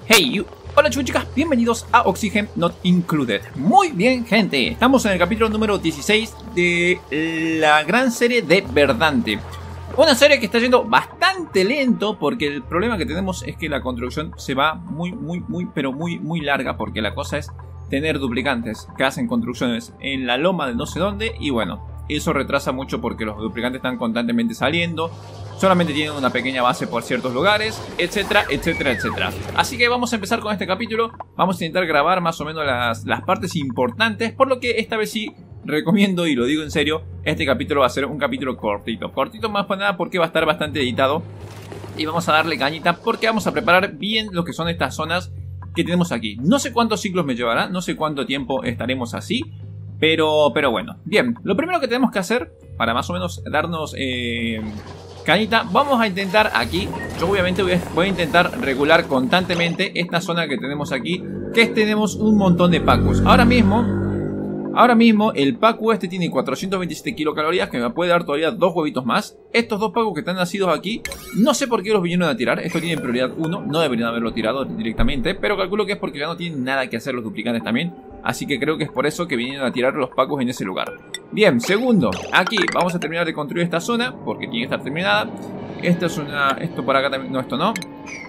Hey you. Hola chicos y chicas, bienvenidos a Oxygen Not Included. Muy bien gente, estamos en el capítulo número 16 de la gran serie de Verdante. Una serie que está yendo bastante lento porque el problema que tenemos es que la construcción se va muy larga, porque la cosa es tener duplicantes que hacen construcciones en la loma de no sé dónde y bueno, eso retrasa mucho porque los duplicantes están constantemente saliendo. Solamente tienen una pequeña base por ciertos lugares, etcétera, etcétera, etcétera. Así que vamos a empezar con este capítulo. Vamos a intentar grabar más o menos las partes importantes, por lo que esta vez sí recomiendo, y lo digo en serio, este capítulo va a ser un capítulo cortito. Cortito más que nada porque va a estar bastante editado. Y vamos a darle cañita porque vamos a preparar bien lo que son estas zonas que tenemos aquí. No sé cuántos ciclos me llevará, no sé cuánto tiempo estaremos así. Pero bueno, bien, lo primero que tenemos que hacer para más o menos darnos cañita, vamos a intentar aquí, yo obviamente voy a intentar regular constantemente esta zona que tenemos aquí, que tenemos un montón de pacus. Ahora mismo el pacu este tiene 427 kilocalorías, que me puede dar todavía dos huevitos más. Estos dos pacus que están nacidos aquí, no sé por qué los vinieron a tirar. Esto tiene prioridad 1, no deberían haberlo tirado directamente, pero calculo que es porque ya no tienen nada que hacer los duplicantes también. Así que creo que es por eso que vinieron a tirar los pacus en ese lugar. Bien, segundo, aquí vamos a terminar de construir esta zona, porque tiene que estar terminada. Esto es esto por acá también, no, esto no.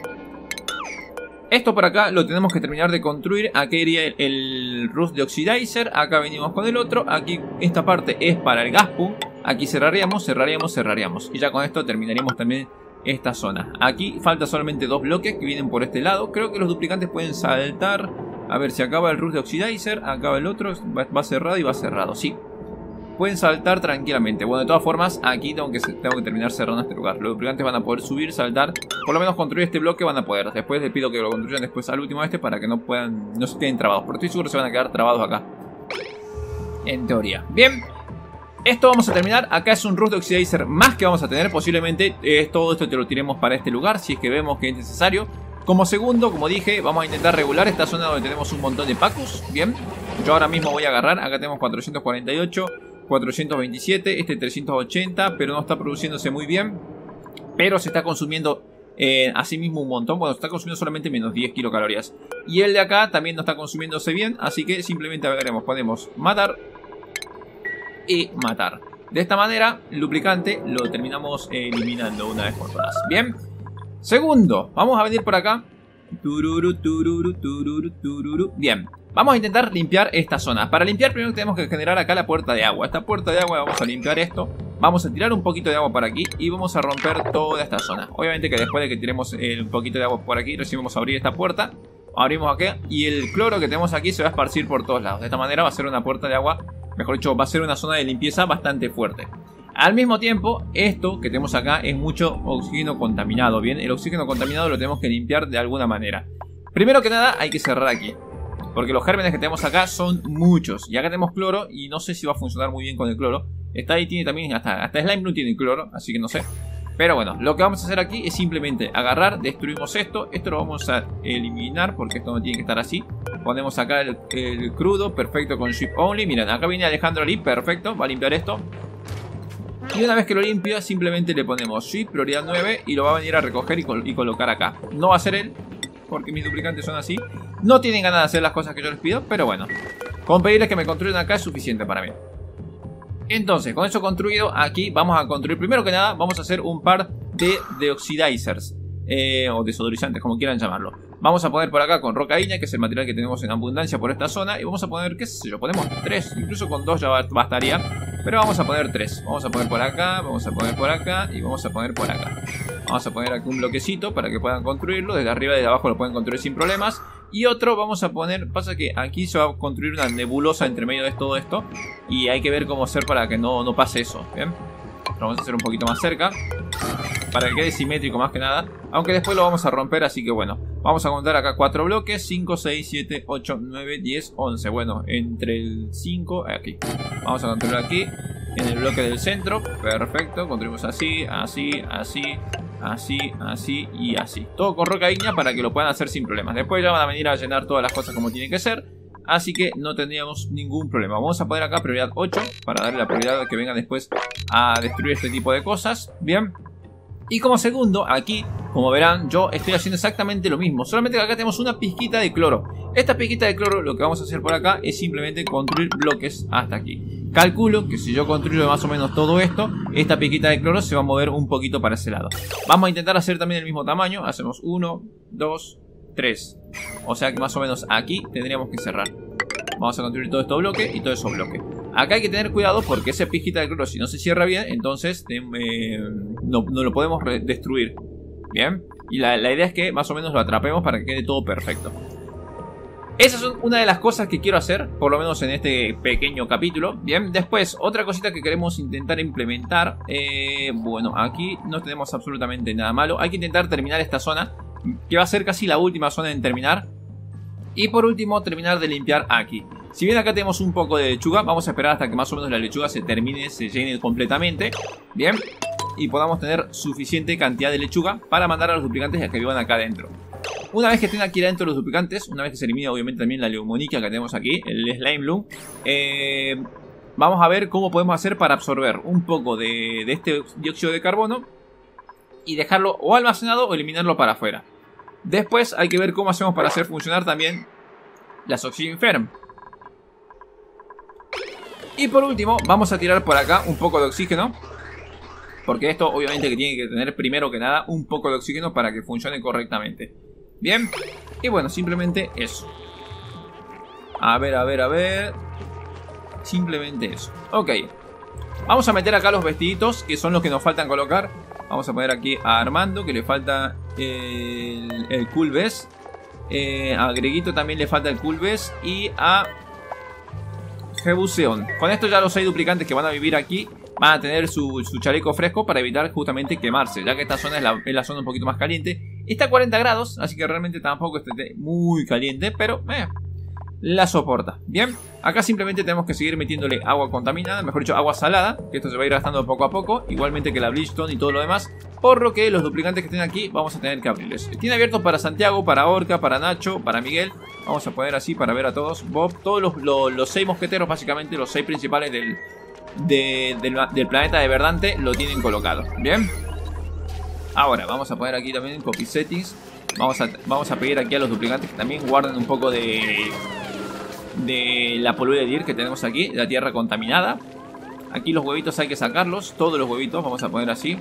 Esto por acá lo tenemos que terminar de construir. Aquí iría el Rust de Oxidizer. Acá venimos con el otro. Aquí esta parte es para el gas pump. Aquí cerraríamos. Y ya con esto terminaríamos también esta zona. Aquí falta solamente dos bloques que vienen por este lado. Creo que los duplicantes pueden saltar. A ver, si acaba el Rust de Oxidizer, acaba el otro. Va cerrado y va cerrado, sí. Pueden saltar tranquilamente. Bueno, de todas formas, aquí tengo que terminar cerrando este lugar. Los duplicantes van a poder subir, saltar. Por lo menos construir este bloque van a poder. Después les pido que lo construyan después al último para que no se queden trabados. Pero estoy seguro que se van a quedar trabados acá, en teoría. Bien, esto vamos a terminar. Acá es un Rust de Oxidizer más que vamos a tener. Posiblemente todo esto te lo tiremos para este lugar, si es que vemos que es necesario. Como segundo, como dije, vamos a intentar regular esta zona donde tenemos un montón de pacus. Bien, yo ahora mismo voy a agarrar. Acá tenemos 448, 427, este 380, pero no está produciéndose muy bien. Pero se está consumiendo así mismo un montón. Bueno, se está consumiendo solamente menos 10 kilocalorías. Y el de acá también no está consumiéndose bien. Así que simplemente veremos, podemos matar y matar. De esta manera, el duplicante lo terminamos eliminando una vez por todas. Bien. Segundo, vamos a venir por acá. Bien, vamos a intentar limpiar esta zona. Para limpiar primero tenemos que generar acá la puerta de agua. Esta puerta de agua vamos a limpiar esto. Vamos a tirar un poquito de agua por aquí y vamos a romper toda esta zona. Obviamente que después de que tiremos un poquito de agua por aquí, recién vamos a abrir esta puerta. Abrimos acá y el cloro que tenemos aquí se va a esparcir por todos lados. De esta manera va a ser una puerta de agua, mejor dicho, va a ser una zona de limpieza bastante fuerte. Al mismo tiempo, esto que tenemos acá es mucho oxígeno contaminado. Bien, el oxígeno contaminado lo tenemos que limpiar de alguna manera. Primero que nada hay que cerrar aquí, porque los gérmenes que tenemos acá son muchos. Y acá tenemos cloro y no sé si va a funcionar muy bien con el cloro. Esta ahí tiene también, hasta Slime Blue tiene cloro, así que no sé. Pero bueno, lo que vamos a hacer aquí es simplemente agarrar, destruimos esto. Esto lo vamos a eliminar porque esto no tiene que estar así. Ponemos acá el crudo, perfecto, con Ship Only. Miren, acá viene Alejandro Ali, perfecto, va a limpiar esto. Y una vez que lo limpia, simplemente le ponemos Shift, prioridad 9 y lo va a venir a recoger y colocar acá. No va a ser él, porque mis duplicantes son así. No tienen ganas de hacer las cosas que yo les pido, pero bueno, con pedirles que me construyan acá es suficiente para mí. Entonces, con eso construido, aquí vamos a construir, primero que nada, vamos a hacer un par de oxidizers. O desodorizantes, como quieran llamarlo. Vamos a poner por acá con rocaína, que es el material que tenemos en abundancia por esta zona. Y vamos a poner, qué sé yo, ponemos 3. Incluso con 2 ya bastaría. Pero vamos a poner 3. Vamos a poner por acá, vamos a poner por acá y vamos a poner por acá. Vamos a poner aquí un bloquecito para que puedan construirlo. Desde arriba y desde abajo lo pueden construir sin problemas. Y otro vamos a poner, pasa que aquí se va a construir una nebulosa entre medio de todo esto. Y hay que ver cómo hacer para que no pase eso. Bien, lo vamos a hacer un poquito más cerca, para que quede simétrico más que nada. Aunque después lo vamos a romper, así que bueno. Vamos a contar acá 4 bloques. 5, 6, 7, 8, 9, 10, 11. Bueno, entre el 5, aquí. Vamos a construir aquí, en el bloque del centro. Perfecto, construimos así, así, así, así, así y así. Todo con rocaína para que lo puedan hacer sin problemas. Después ya van a venir a llenar todas las cosas como tienen que ser. Así que no tendríamos ningún problema. Vamos a poner acá prioridad 8 para darle la prioridad a que vengan después a destruir este tipo de cosas. Bien. Y como segundo, aquí Como verán, yo estoy haciendo exactamente lo mismo, solamente que acá tenemos una pizquita de cloro. Esta pizquita de cloro, lo que vamos a hacer por acá es simplemente construir bloques hasta aquí. Calculo que si yo construyo más o menos todo esto, esta pizquita de cloro se va a mover un poquito para ese lado. Vamos a intentar hacer también el mismo tamaño. Hacemos 1, 2, 3. O sea que más o menos aquí tendríamos que cerrar. Vamos a construir todo estos bloques y todos esos bloques. Acá hay que tener cuidado porque esa pizquita de cloro, si no se cierra bien, entonces no lo podemos destruir. Bien, y la idea es que más o menos lo atrapemos para que quede todo perfecto. Esas son una de las cosas que quiero hacer, por lo menos en este pequeño capítulo. Bien, después, otra cosita que queremos intentar implementar. Bueno, aquí no tenemos absolutamente nada malo. Hay que intentar terminar esta zona, que va a ser casi la última zona en terminar. Y por último, terminar de limpiar aquí. Si bien acá tenemos un poco de lechuga, vamos a esperar hasta que más o menos la lechuga se termine, se llene completamente. Bien, y podamos tener suficiente cantidad de lechuga para mandar a los duplicantes a que vivan acá adentro. Una vez que estén aquí adentro los duplicantes, una vez que se elimine obviamente también la leumónica que tenemos aquí, el slime bloom, vamos a ver cómo podemos hacer para absorber un poco de este dióxido de carbono y dejarlo o almacenado o eliminarlo para afuera. Después hay que ver cómo hacemos para hacer funcionar también las Oxygen Ferm. Y por último vamos a tirar por acá un poco de oxígeno, porque esto obviamente que tiene que tener primero que nada un poco de oxígeno para que funcione correctamente. Bien, y bueno, simplemente eso. A ver. Simplemente eso. Ok. Vamos a meter acá los vestiditos, que son los que nos faltan colocar. Vamos a poner aquí a Armando, que le falta el Cool Vest. A Greguito también le falta el Cool Vest. Y a Jebuseon. Con esto ya los 6 duplicantes que van a vivir aquí van a tener su chaleco fresco para evitar justamente quemarse, ya que esta zona es la zona un poquito más caliente. Está a 40 grados, así que realmente tampoco esté muy caliente, pero la soporta. Bien, acá simplemente tenemos que seguir metiéndole agua contaminada, mejor dicho agua salada, que esto se va a ir gastando poco a poco, igualmente que la Bridgestone y todo lo demás, por lo que los duplicantes que estén aquí vamos a tener que abrirles. Tiene abiertos para Santiago, para Orca, para Nacho, para Miguel. Vamos a poner así para ver a todos. Bob, todos los 6 mosqueteros, básicamente los 6 principales del planeta de Verdante lo tienen colocado. Bien. Ahora vamos a poner aquí también copy settings. Vamos a pedir aquí a los duplicantes que también guarden un poco de la polvo de dir que tenemos aquí, la tierra contaminada. Aquí los huevitos hay que sacarlos, todos los huevitos, vamos a poner así.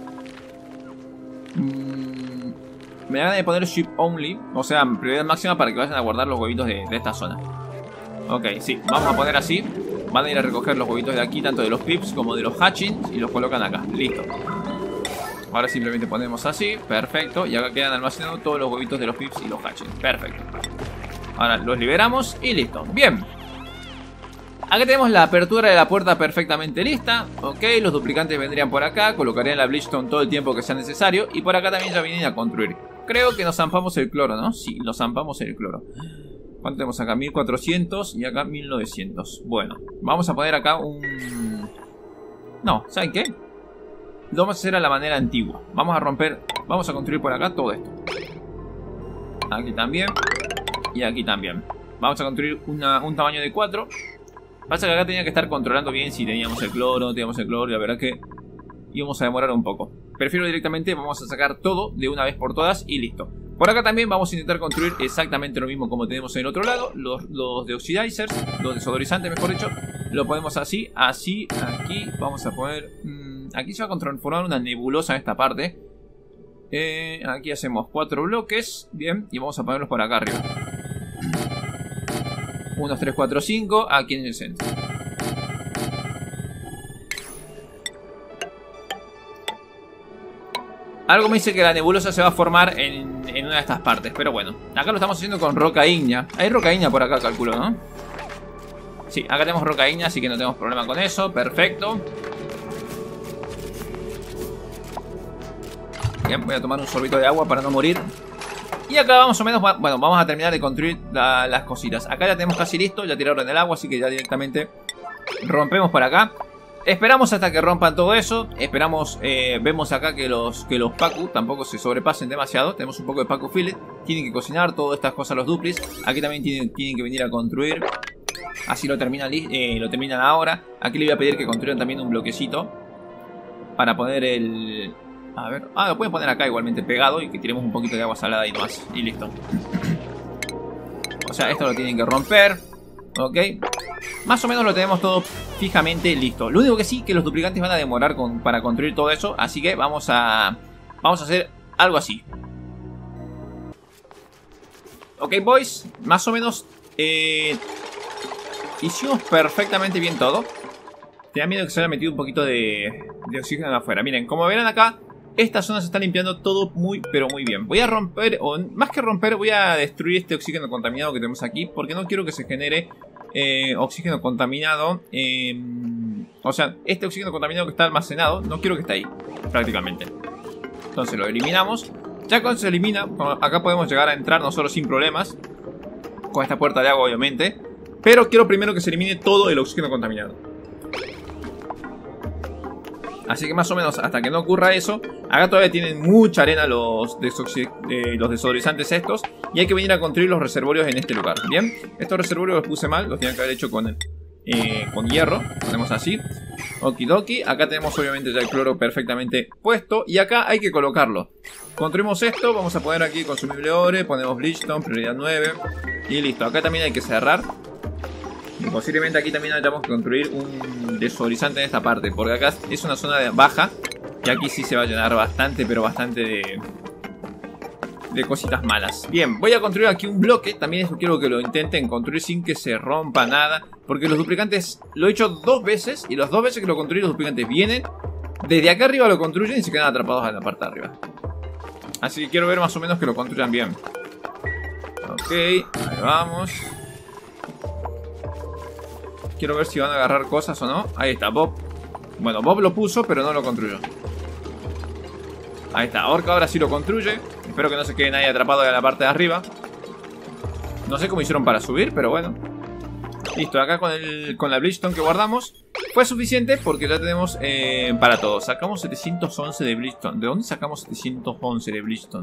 Me dan de poner ship only, o sea, prioridad máxima para que vayan a guardar los huevitos de esta zona. Ok, sí, vamos a poner así. Van a ir a recoger los huevitos de aquí, tanto de los pips como de los hatchings, y los colocan acá, listo. Ahora simplemente ponemos así, perfecto. Y acá quedan almacenados todos los huevitos de los pips y los hatchings, perfecto. Ahora los liberamos y listo, bien. Acá tenemos la apertura de la puerta perfectamente lista. Ok, los duplicantes vendrían por acá, colocarían la Bridgestone todo el tiempo que sea necesario. Y por acá también ya vienen a construir. Creo que nos zampamos el cloro, ¿no? Sí, nos zampamos el cloro. ¿Cuánto tenemos acá? 1400 y acá 1900. Bueno, vamos a poner acá un... No, ¿saben qué? Lo vamos a hacer a la manera antigua. Vamos a romper, vamos a construir por acá todo esto. Aquí también. Y aquí también. Vamos a construir un tamaño de 4. Pasa que acá tenía que estar controlando bien si teníamos el cloro, y la verdad que íbamos a demorar un poco. Prefiero directamente, vamos a sacar todo de una vez por todas y listo. Por acá también vamos a intentar construir exactamente lo mismo como tenemos en el otro lado. Los deoxidizers, los desodorizantes mejor dicho. Lo ponemos así, aquí. Vamos a poner... aquí se va a transformar una nebulosa en esta parte. Aquí hacemos 4 bloques. Bien, y vamos a ponerlos por acá arriba. 1, 2, 3, 4, 5. Aquí en el centro. Algo me dice que la nebulosa se va a formar en una de estas partes. Pero bueno, acá lo estamos haciendo con roca ígnea. Hay roca ígnea por acá, calculo, ¿no? Sí, acá tenemos roca ígnea, así que no tenemos problema con eso. Perfecto. Bien, voy a tomar un sorbito de agua para no morir. Y acá más o menos, bueno, vamos a terminar de construir las cositas. Acá ya tenemos casi listo, ya tiraron en el agua, así que ya directamente rompemos por acá. Esperamos hasta que rompan todo eso. Esperamos, vemos acá que los Pacu tampoco se sobrepasen demasiado. Tenemos un poco de Pacu Fillet. Tienen que cocinar todas estas cosas los duplis. Aquí también tienen que venir a construir. Así lo terminan ahora. Aquí le voy a pedir que construyan también un bloquecito para poner el... A ver, lo pueden poner acá igualmente pegado y que tiremos un poquito de agua salada y nomás. Y listo. O sea, esto lo tienen que romper. Ok. Más o menos lo tenemos todo fijamente listo. Lo único que sí, que los duplicantes van a demorar para construir todo eso. Así que vamos a hacer algo así. Ok, boys. Más o menos hicimos perfectamente bien todo. Tenía miedo que se haya metido un poquito de oxígeno afuera. Miren, como verán acá, esta zona se está limpiando todo muy, pero muy bien. Voy a romper, o más que romper, voy a destruir este oxígeno contaminado que tenemos aquí. Porque no quiero que se genere oxígeno contaminado. O sea, este oxígeno contaminado que está almacenado, no quiero que esté ahí, prácticamente. Entonces lo eliminamos. Ya cuando se elimina, acá podemos llegar a entrar nosotros sin problemas. Con esta puerta de agua, obviamente. Pero quiero primero que se elimine todo el oxígeno contaminado. Así que más o menos hasta que no ocurra eso. Acá todavía tienen mucha arena los desodorizantes estos. Y hay que venir a construir los reservorios en este lugar. Bien, estos reservorios los puse mal. Los tenía que haber hecho con hierro. Ponemos así. Okidoki. Acá tenemos obviamente ya el cloro perfectamente puesto. Y acá hay que colocarlo. Construimos esto. Vamos a poner aquí consumible ore. Ponemos Bleachstone, prioridad 9. Y listo. Acá también hay que cerrar. Y posiblemente aquí también hayamos que construir un desodorizante en esta parte. Porque acá es una zona baja. Y aquí sí se va a llenar bastante, pero bastante de cositas malas. Bien, voy a construir aquí un bloque. También eso quiero que lo intenten construir sin que se rompa nada. Porque los duplicantes lo he hecho 2 veces. Y las 2 veces que lo construí los duplicantes vienen. Desde acá arriba lo construyen y se quedan atrapados en la parte de arriba. Así que quiero ver más o menos que lo construyan bien. Ok, ahí vamos. Quiero ver si van a agarrar cosas o no. Ahí está, Bob. Bueno, Bob lo puso, pero no lo construyó. Ahí está, Orca ahora sí lo construye. Espero que no se quede nadie atrapado en la parte de arriba. No sé cómo hicieron para subir, pero bueno. Listo, acá con la Bleachstone que guardamos fue suficiente porque ya tenemos para todo. Sacamos 711 de Bleachstone. ¿De dónde sacamos 711 de Bleachstone?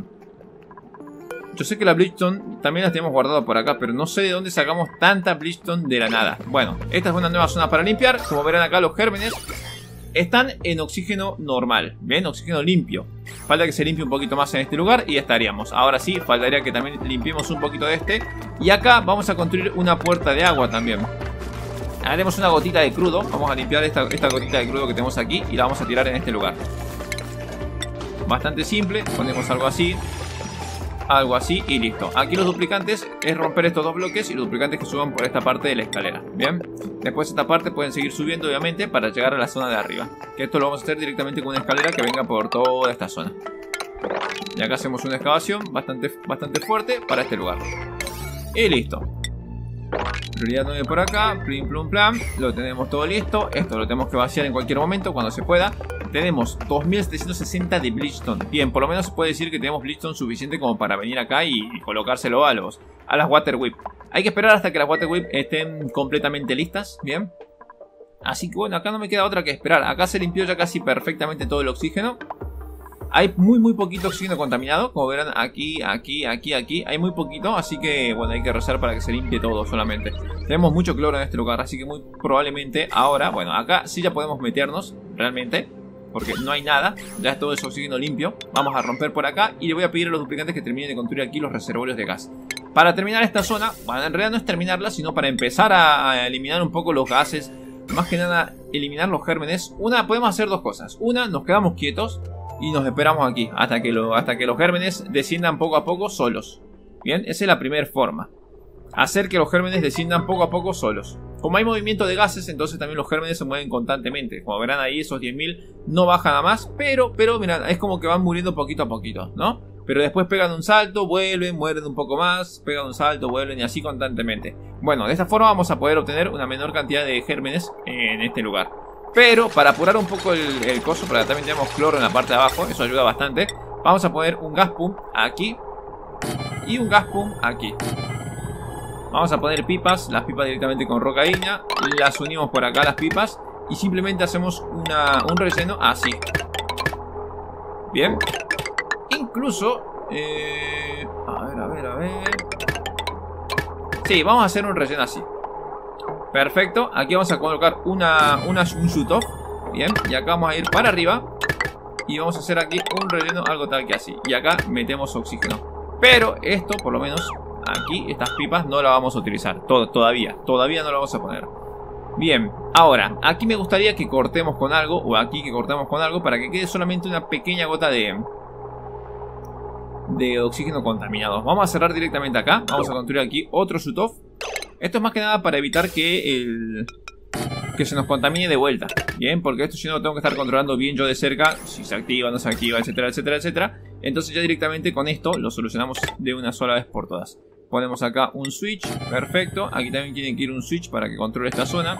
Yo sé que la Bleachstone también la tenemos guardada por acá, pero no sé de dónde sacamos tanta Bleachstone de la nada. Bueno, esta es una nueva zona para limpiar. Como verán acá, los gérmenes están en oxígeno normal. Bien, oxígeno limpio. Falta que se limpie un poquito más en este lugar y ya estaríamos. Ahora sí, faltaría que también limpiemos un poquito de este. Y acá vamos a construir una puerta de agua también. Haremos una gotita de crudo. Vamos a limpiar esta gotita de crudo que tenemos aquí y la vamos a tirar en este lugar. Bastante simple. Ponemos algo así. Algo así y listo. Aquí los duplicantes es romper estos 2 bloques y los duplicantes que suban por esta parte de la escalera. Bien. Después esta parte pueden seguir subiendo obviamente para llegar a la zona de arriba. Que esto lo vamos a hacer directamente con una escalera que venga por toda esta zona. Y acá hacemos una excavación bastante fuerte para este lugar. Y listo. Prioridad 9 por acá. Plim plum plan. Lo tenemos todo listo. Esto lo tenemos que vaciar en cualquier momento cuando se pueda. Tenemos 2760 de Bleachstone. Bien, por lo menos se puede decir que tenemos Bleachstone suficiente como para venir acá y colocárselo a las Water Whip. Hay que esperar hasta que las Water Whip estén completamente listas. Bien. Así que bueno, acá no me queda otra que esperar. Acá se limpió ya casi perfectamente todo el oxígeno. Hay muy poquito oxígeno contaminado. Como verán aquí. Hay muy poquito. Así que bueno, hay que rezar para que se limpie todo solamente. Tenemos mucho cloro en este lugar. Así que muy probablemente ahora, bueno, acá sí ya podemos meternos realmente. Porque no hay nada, ya es todo ese oxígeno limpio. Vamos a romper por acá y le voy a pedir a los duplicantes que terminen de construir aquí los reservorios de gas. Para terminar esta zona, bueno, en realidad no es terminarla, sino para empezar a eliminar un poco los gases. Más que nada, eliminar los gérmenes. Podemos hacer 2 cosas. Una, nos quedamos quietos y nos esperamos aquí hasta que los gérmenes desciendan poco a poco solos. Bien, esa es la primera forma. Hacer que los gérmenes desciendan poco a poco solos. Como hay movimiento de gases, entonces también los gérmenes se mueven constantemente. Como verán ahí, esos 10.000 no bajan a más. Pero mirad, es como que van muriendo poquito a poquito, ¿no? Pero después pegan un salto, vuelven, mueren un poco más. Pegan un salto, vuelven y así constantemente. Bueno, de esta forma vamos a poder obtener una menor cantidad de gérmenes en este lugar. Pero para apurar un poco el coso, porque también tenemos cloro en la parte de abajo, eso ayuda bastante. Vamos a poner un gas pump aquí y un gas pump aquí. Vamos a poner pipas, las pipas directamente con rocaína. Las unimos por acá las pipas y simplemente hacemos un relleno así. Bien. Incluso a ver. Sí, vamos a hacer un relleno así. Perfecto, aquí vamos a colocar un shoot off. Bien, y acá vamos a ir para arriba. y vamos a hacer aquí un relleno algo tal que así. Y acá metemos oxígeno. Pero esto, por lo menos, aquí, estas pipas no las vamos a utilizar. Todavía no las vamos a poner. Bien, ahora, aquí me gustaría que cortemos con algo, o aquí que cortemos con algo, para que quede solamente una pequeña gota de oxígeno contaminado. Vamos a cerrar directamente acá. Vamos a construir aquí otro shoot-off. Esto es más que nada para evitar que se nos contamine de vuelta. Bien, porque esto si no lo tengo que estar controlando bien yo de cerca, si se activa, no se activa, etcétera, etcétera, etcétera. Entonces ya directamente con esto lo solucionamos de una sola vez por todas. Ponemos acá un switch, perfecto. Aquí también tiene que ir un switch para que controle esta zona.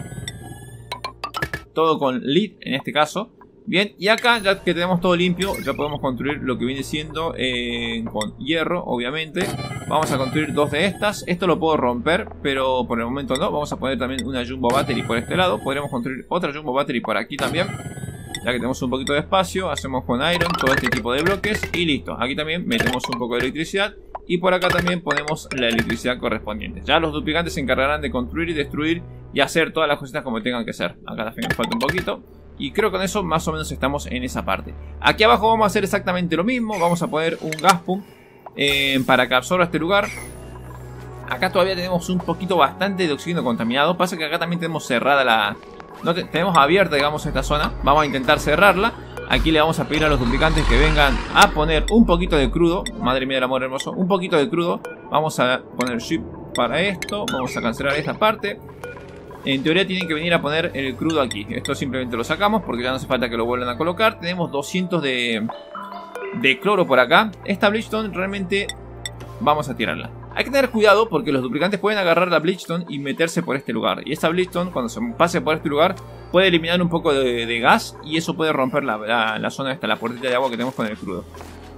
Todo con lead en este caso. Bien, y acá ya que tenemos todo limpio, ya podemos construir lo que viene siendo con hierro, obviamente. Vamos a construir 2 de estas. Esto lo puedo romper, pero por el momento no. Vamos a poner también una Jumbo Battery por este lado. Podríamos construir otra Jumbo Battery por aquí también. Ya que tenemos un poquito de espacio, hacemos con Iron todo este tipo de bloques y listo. Aquí también metemos un poco de electricidad. Y por acá también ponemos la electricidad correspondiente. Ya los duplicantes se encargarán de construir y destruir y hacer todas las cositas como tengan que ser. Acá también falta un poquito. Y creo que con eso más o menos estamos en esa parte. Aquí abajo vamos a hacer exactamente lo mismo. Vamos a poner un gas pump para que absorba este lugar. Acá todavía tenemos un poquito bastante de oxígeno contaminado. Pasa que acá también tenemos cerrada la... tenemos abierta, digamos, esta zona. Vamos a intentar cerrarla. Aquí le vamos a pedir a los duplicantes que vengan a poner un poquito de crudo. Madre mía del amor hermoso. Un poquito de crudo. Vamos a poner ship para esto. Vamos a cancelar esta parte. En teoría tienen que venir a poner el crudo aquí. Esto simplemente lo sacamos porque ya no hace falta que lo vuelvan a colocar. Tenemos 200 de cloro por acá. Esta Bleachstone realmente vamos a tirarla. Hay que tener cuidado porque los duplicantes pueden agarrar la Bleachstone y meterse por este lugar. Y esta Bleachstone, cuando se pase por este lugar, puede eliminar un poco de gas. Y eso puede romper la zona esta, la puertita de agua que tenemos con el crudo.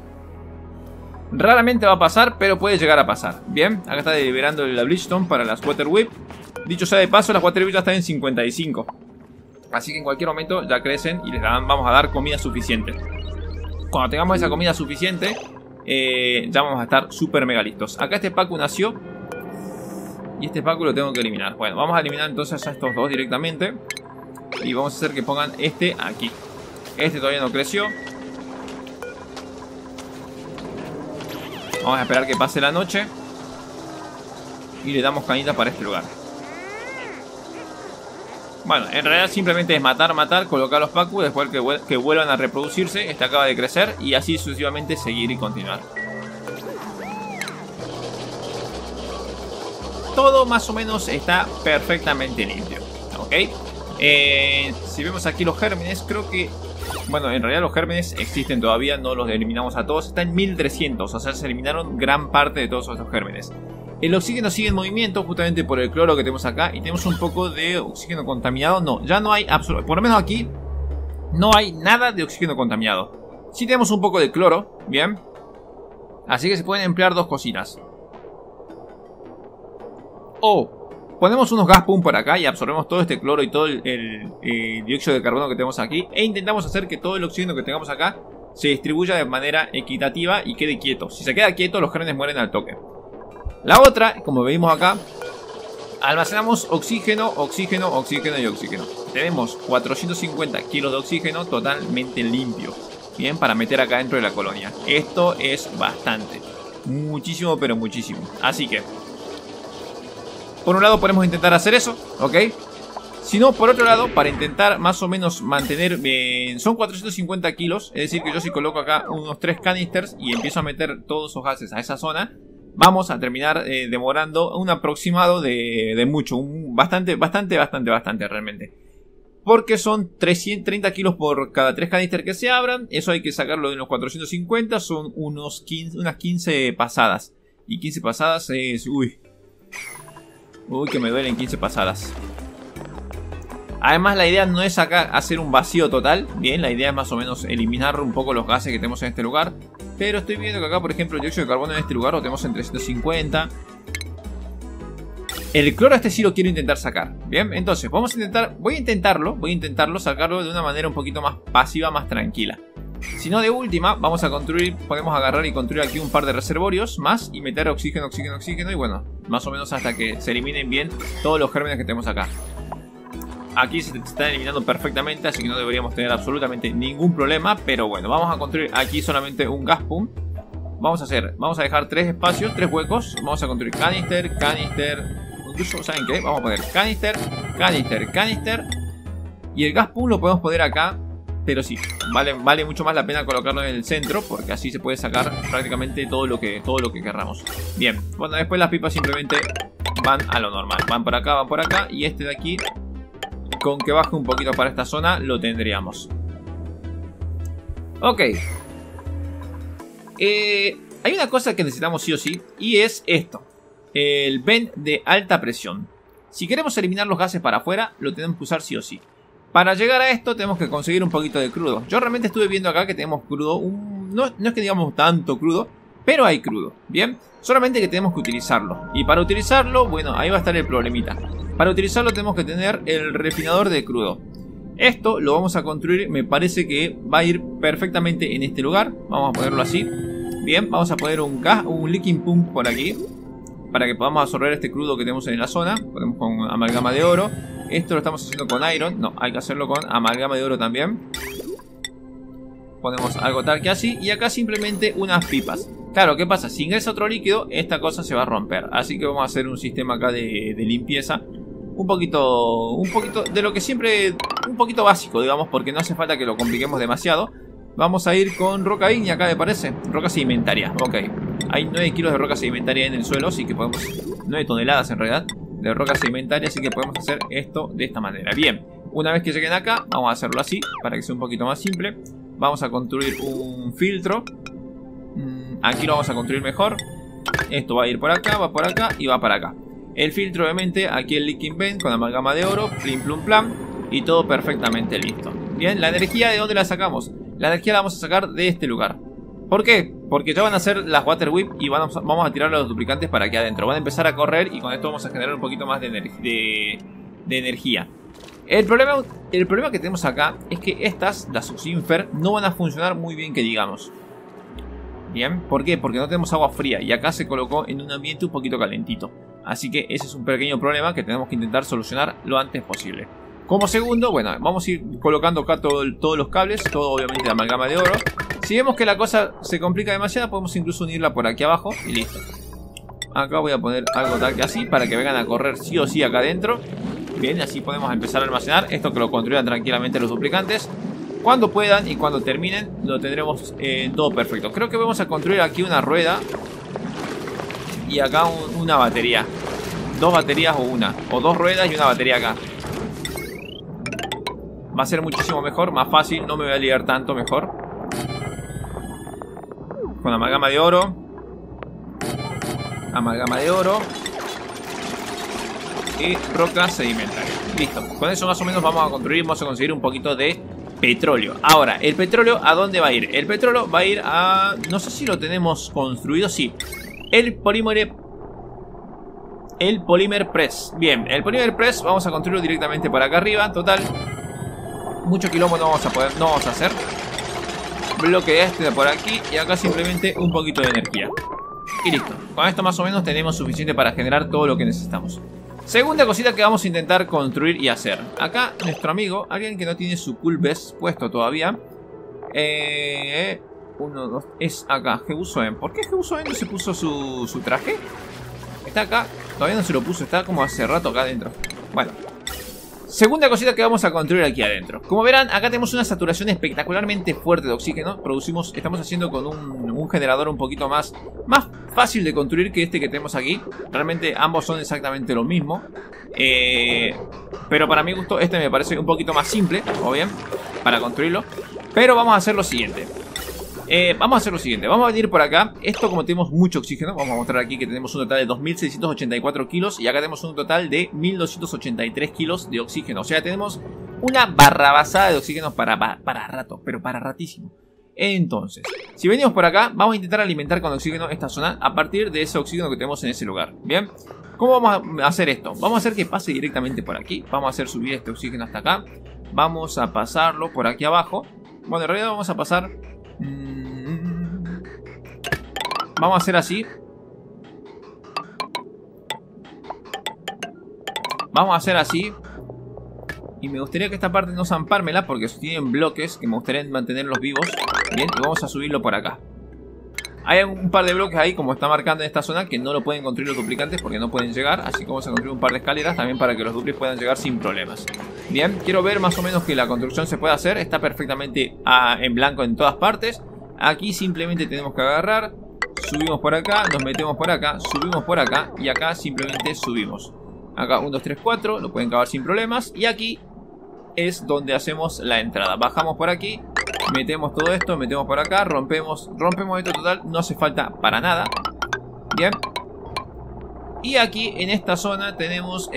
Raramente va a pasar, pero puede llegar a pasar. Bien, acá está liberando la Bleachstone para las Water Whip. Dicho sea de paso, las Water Whip ya están en 55. Así que en cualquier momento ya crecen y les vamos a dar comida suficiente. Cuando tengamos esa comida suficiente, ya vamos a estar súper mega listos. Acá este Pacu nació y este Pacu lo tengo que eliminar. Bueno, vamos a eliminar entonces a estos dos directamente. Y vamos a hacer que pongan este aquí. Este todavía no creció. Vamos a esperar que pase la noche. Y le damos cañita para este lugar. Bueno, en realidad simplemente es matar, colocar los Pacu, después que vuelvan a reproducirse. Este acaba de crecer y así sucesivamente seguir y continuar. Todo más o menos está perfectamente limpio, ¿ok? Si vemos aquí los gérmenes, creo que... Bueno, en realidad los gérmenes existen todavía, no los eliminamos a todos. Está en 1300, o sea, se eliminaron gran parte de todos estos gérmenes. El oxígeno sigue en movimiento justamente por el cloro que tenemos acá. Y tenemos un poco de oxígeno contaminado. No, ya no hay absolutamente... Por lo menos aquí no hay nada de oxígeno contaminado. Sí tenemos un poco de cloro, bien. Así que se pueden emplear dos cositas. O ponemos unos gas pump por acá y absorbemos todo este cloro y todo el dióxido de carbono que tenemos aquí. E intentamos hacer que todo el oxígeno que tengamos acá se distribuya de manera equitativa y quede quieto. Si se queda quieto, los gérmenes mueren al toque. La otra, como vemos acá, almacenamos oxígeno, oxígeno, oxígeno y oxígeno. Tenemos 450 kilos de oxígeno totalmente limpio. Bien, para meter acá dentro de la colonia. Esto es bastante. Muchísimo, pero muchísimo. Así que, por un lado podemos intentar hacer eso, ¿ok? Si no, por otro lado, para intentar más o menos mantener... son 450 kilos, es decir que yo si coloco acá unos 3 canisters y empiezo a meter todos esos gases a esa zona... Vamos a terminar demorando un aproximado de mucho, bastante realmente. Porque son 330 kilos por cada 3 canisters que se abran. Eso hay que sacarlo de los 450, son unas 15 pasadas. Y 15 pasadas es... Uy, que me duelen 15 pasadas. Además la idea no es acá hacer un vacío total. Bien, la idea es más o menos eliminar un poco los gases que tenemos en este lugar. Pero estoy viendo que acá, por ejemplo, el dióxido de carbono en este lugar lo tenemos en 350. El cloro este sí lo quiero intentar sacar. Bien, entonces vamos a intentar... Voy a intentarlo sacarlo de una manera un poquito más pasiva, más tranquila. Si no, de última, vamos a construir... Podemos agarrar y construir aquí un par de reservorios más y meter oxígeno, oxígeno, oxígeno. Y bueno, más o menos hasta que se eliminen bien todos los gérmenes que tenemos acá. Aquí se están eliminando perfectamente, así que no deberíamos tener absolutamente ningún problema. Pero bueno, vamos a construir aquí solamente un gas pump. Vamos a dejar 3 espacios, 3 huecos. Vamos a construir canister, canister. Incluso, ¿saben qué? Vamos a poner canister, canister, canister. Y el gas pump lo podemos poner acá. Pero sí, vale mucho más la pena colocarlo en el centro, porque así se puede sacar prácticamente todo lo que querramos. Bien, bueno, después las pipas simplemente van a lo normal. Van por acá, y este de aquí, con que baje un poquito para esta zona, lo tendríamos. Ok. Hay una cosa que necesitamos sí o sí, y es esto. El vent de alta presión. Si queremos eliminar los gases para afuera, lo tenemos que usar sí o sí. Para llegar a esto tenemos que conseguir un poquito de crudo. Yo realmente estuve viendo acá que tenemos crudo. No es que digamos tanto crudo, pero hay crudo. Bien, solamente que tenemos que utilizarlo. Y para utilizarlo, bueno, ahí va a estar el problemita. Para utilizarlo tenemos que tener el refinador de crudo. Esto lo vamos a construir, me parece que va a ir perfectamente en este lugar. Vamos a ponerlo así. Bien, vamos a poner un leaking pump por aquí, para que podamos absorber este crudo que tenemos en la zona. Ponemos con amalgama de oro. Esto lo estamos haciendo con iron. No, hay que hacerlo con amalgama de oro también. Ponemos algo tal que así. Y acá simplemente unas pipas. Claro, ¿qué pasa? Si ingresa otro líquido, esta cosa se va a romper. Así que vamos a hacer un sistema acá de limpieza. Un poquito de lo que siempre... Un poquito básico, digamos, porque no hace falta que lo compliquemos demasiado. Vamos a ir con roca ígnea acá, me parece. Roca sedimentaria, ok. Hay 9 kilos de roca sedimentaria en el suelo, así que podemos... 9 toneladas en realidad de roca sedimentaria, así que podemos hacer esto de esta manera. Bien, una vez que lleguen acá, vamos a hacerlo así, para que sea un poquito más simple. Vamos a construir un filtro. Aquí lo vamos a construir mejor. Esto va a ir por acá, va por acá y va para acá. El filtro, obviamente, aquí el leaking vent con amalgama de oro, plim plum plam, y todo perfectamente listo. Bien, la energía, ¿de dónde la sacamos? La energía la vamos a sacar de este lugar. ¿Por qué? Porque ya van a hacer las water whip y vamos a tirar a los duplicantes para aquí adentro. Van a empezar a correr y con esto vamos a generar un poquito más de energía. El problema que tenemos acá es que las Subsinfer, no van a funcionar muy bien, que digamos. Bien, ¿por qué? Porque no tenemos agua fría y acá se colocó en un ambiente un poquito calentito. Así que ese es un pequeño problema que tenemos que intentar solucionar lo antes posible. Como segundo, bueno, vamos a ir colocando acá todos los cables, todo obviamente de amalgama de oro. Si vemos que la cosa se complica demasiado, podemos incluso unirla por aquí abajo y listo. Acá voy a poner algo tal que así, para que vengan a correr sí o sí acá adentro. Bien, así podemos empezar a almacenar esto, que lo construyan tranquilamente los duplicantes. Cuando puedan y cuando terminen, lo tendremos todo perfecto. Creo que vamos a construir aquí una rueda y acá una batería. 2 baterías o 2 ruedas y una batería acá. Va a ser muchísimo mejor, más fácil, no me voy a liar tanto, mejor. Con amalgama de oro. Amalgama de oro. Y roca sedimentaria. Listo, con eso más o menos vamos a conseguir un poquito de petróleo. Ahora, ¿el petróleo a dónde va a ir? El petróleo va a ir a... No sé si lo tenemos construido, sí. El Polymer Press. Bien, el Polymer Press vamos a construirlo directamente para acá arriba. Total, mucho quilombo no vamos a hacer. Bloque este por aquí y acá simplemente un poquito de energía. Y listo, con esto más o menos tenemos suficiente para generar todo lo que necesitamos. Segunda cosita que vamos a intentar construir y hacer. Acá nuestro amigo, alguien que no tiene su cool vest puesto todavía. 1, 2, es acá, Jebusoen. ¿Por qué Jebusoen no se puso su traje? Está acá, todavía no se lo puso, está como hace rato acá adentro. Bueno, segunda cosita que vamos a construir aquí adentro. Como verán, acá tenemos una saturación espectacularmente fuerte de oxígeno. Estamos haciendo con un generador un poquito más fácil de construir que este que tenemos aquí. Realmente ambos son exactamente lo mismo. Pero para mi gusto este me parece un poquito más simple, o bien, para construirlo. Pero vamos a hacer lo siguiente. Vamos a venir por acá. Esto, como tenemos mucho oxígeno, vamos a mostrar aquí que tenemos un total de 2684 kilos. Y acá tenemos un total de 1283 kilos de oxígeno. O sea, tenemos una barrabasada de oxígeno para rato, pero para ratísimo. Entonces, si venimos por acá, vamos a intentar alimentar con oxígeno esta zona a partir de ese oxígeno que tenemos en ese lugar. Bien, ¿cómo vamos a hacer esto? Vamos a hacer que pase directamente por aquí. Vamos a hacer subir este oxígeno hasta acá. Vamos a pasarlo por aquí abajo. Bueno, en realidad vamos a pasar... Vamos a hacer así. Vamos a hacer así. Y me gustaría que esta parte no zampármela porque tienen bloques que me gustaría mantenerlos vivos. Bien, y vamos a subirlo por acá. Hay un par de bloques ahí, como está marcando en esta zona, que no lo pueden construir los duplicantes porque no pueden llegar. Así que vamos a construir un par de escaleras también para que los duplis puedan llegar sin problemas. Bien, quiero ver más o menos que la construcción se puede hacer. Está perfectamente en blanco en todas partes. Aquí simplemente tenemos que agarrar, subimos por acá, nos metemos por acá, subimos por acá y acá simplemente subimos. Acá 1, 2, 3, 4, lo pueden cavar sin problemas. Y aquí es donde hacemos la entrada. Bajamos por aquí, metemos todo esto, metemos por acá, rompemos esto total, no hace falta para nada. Bien. Y aquí en esta zona tenemos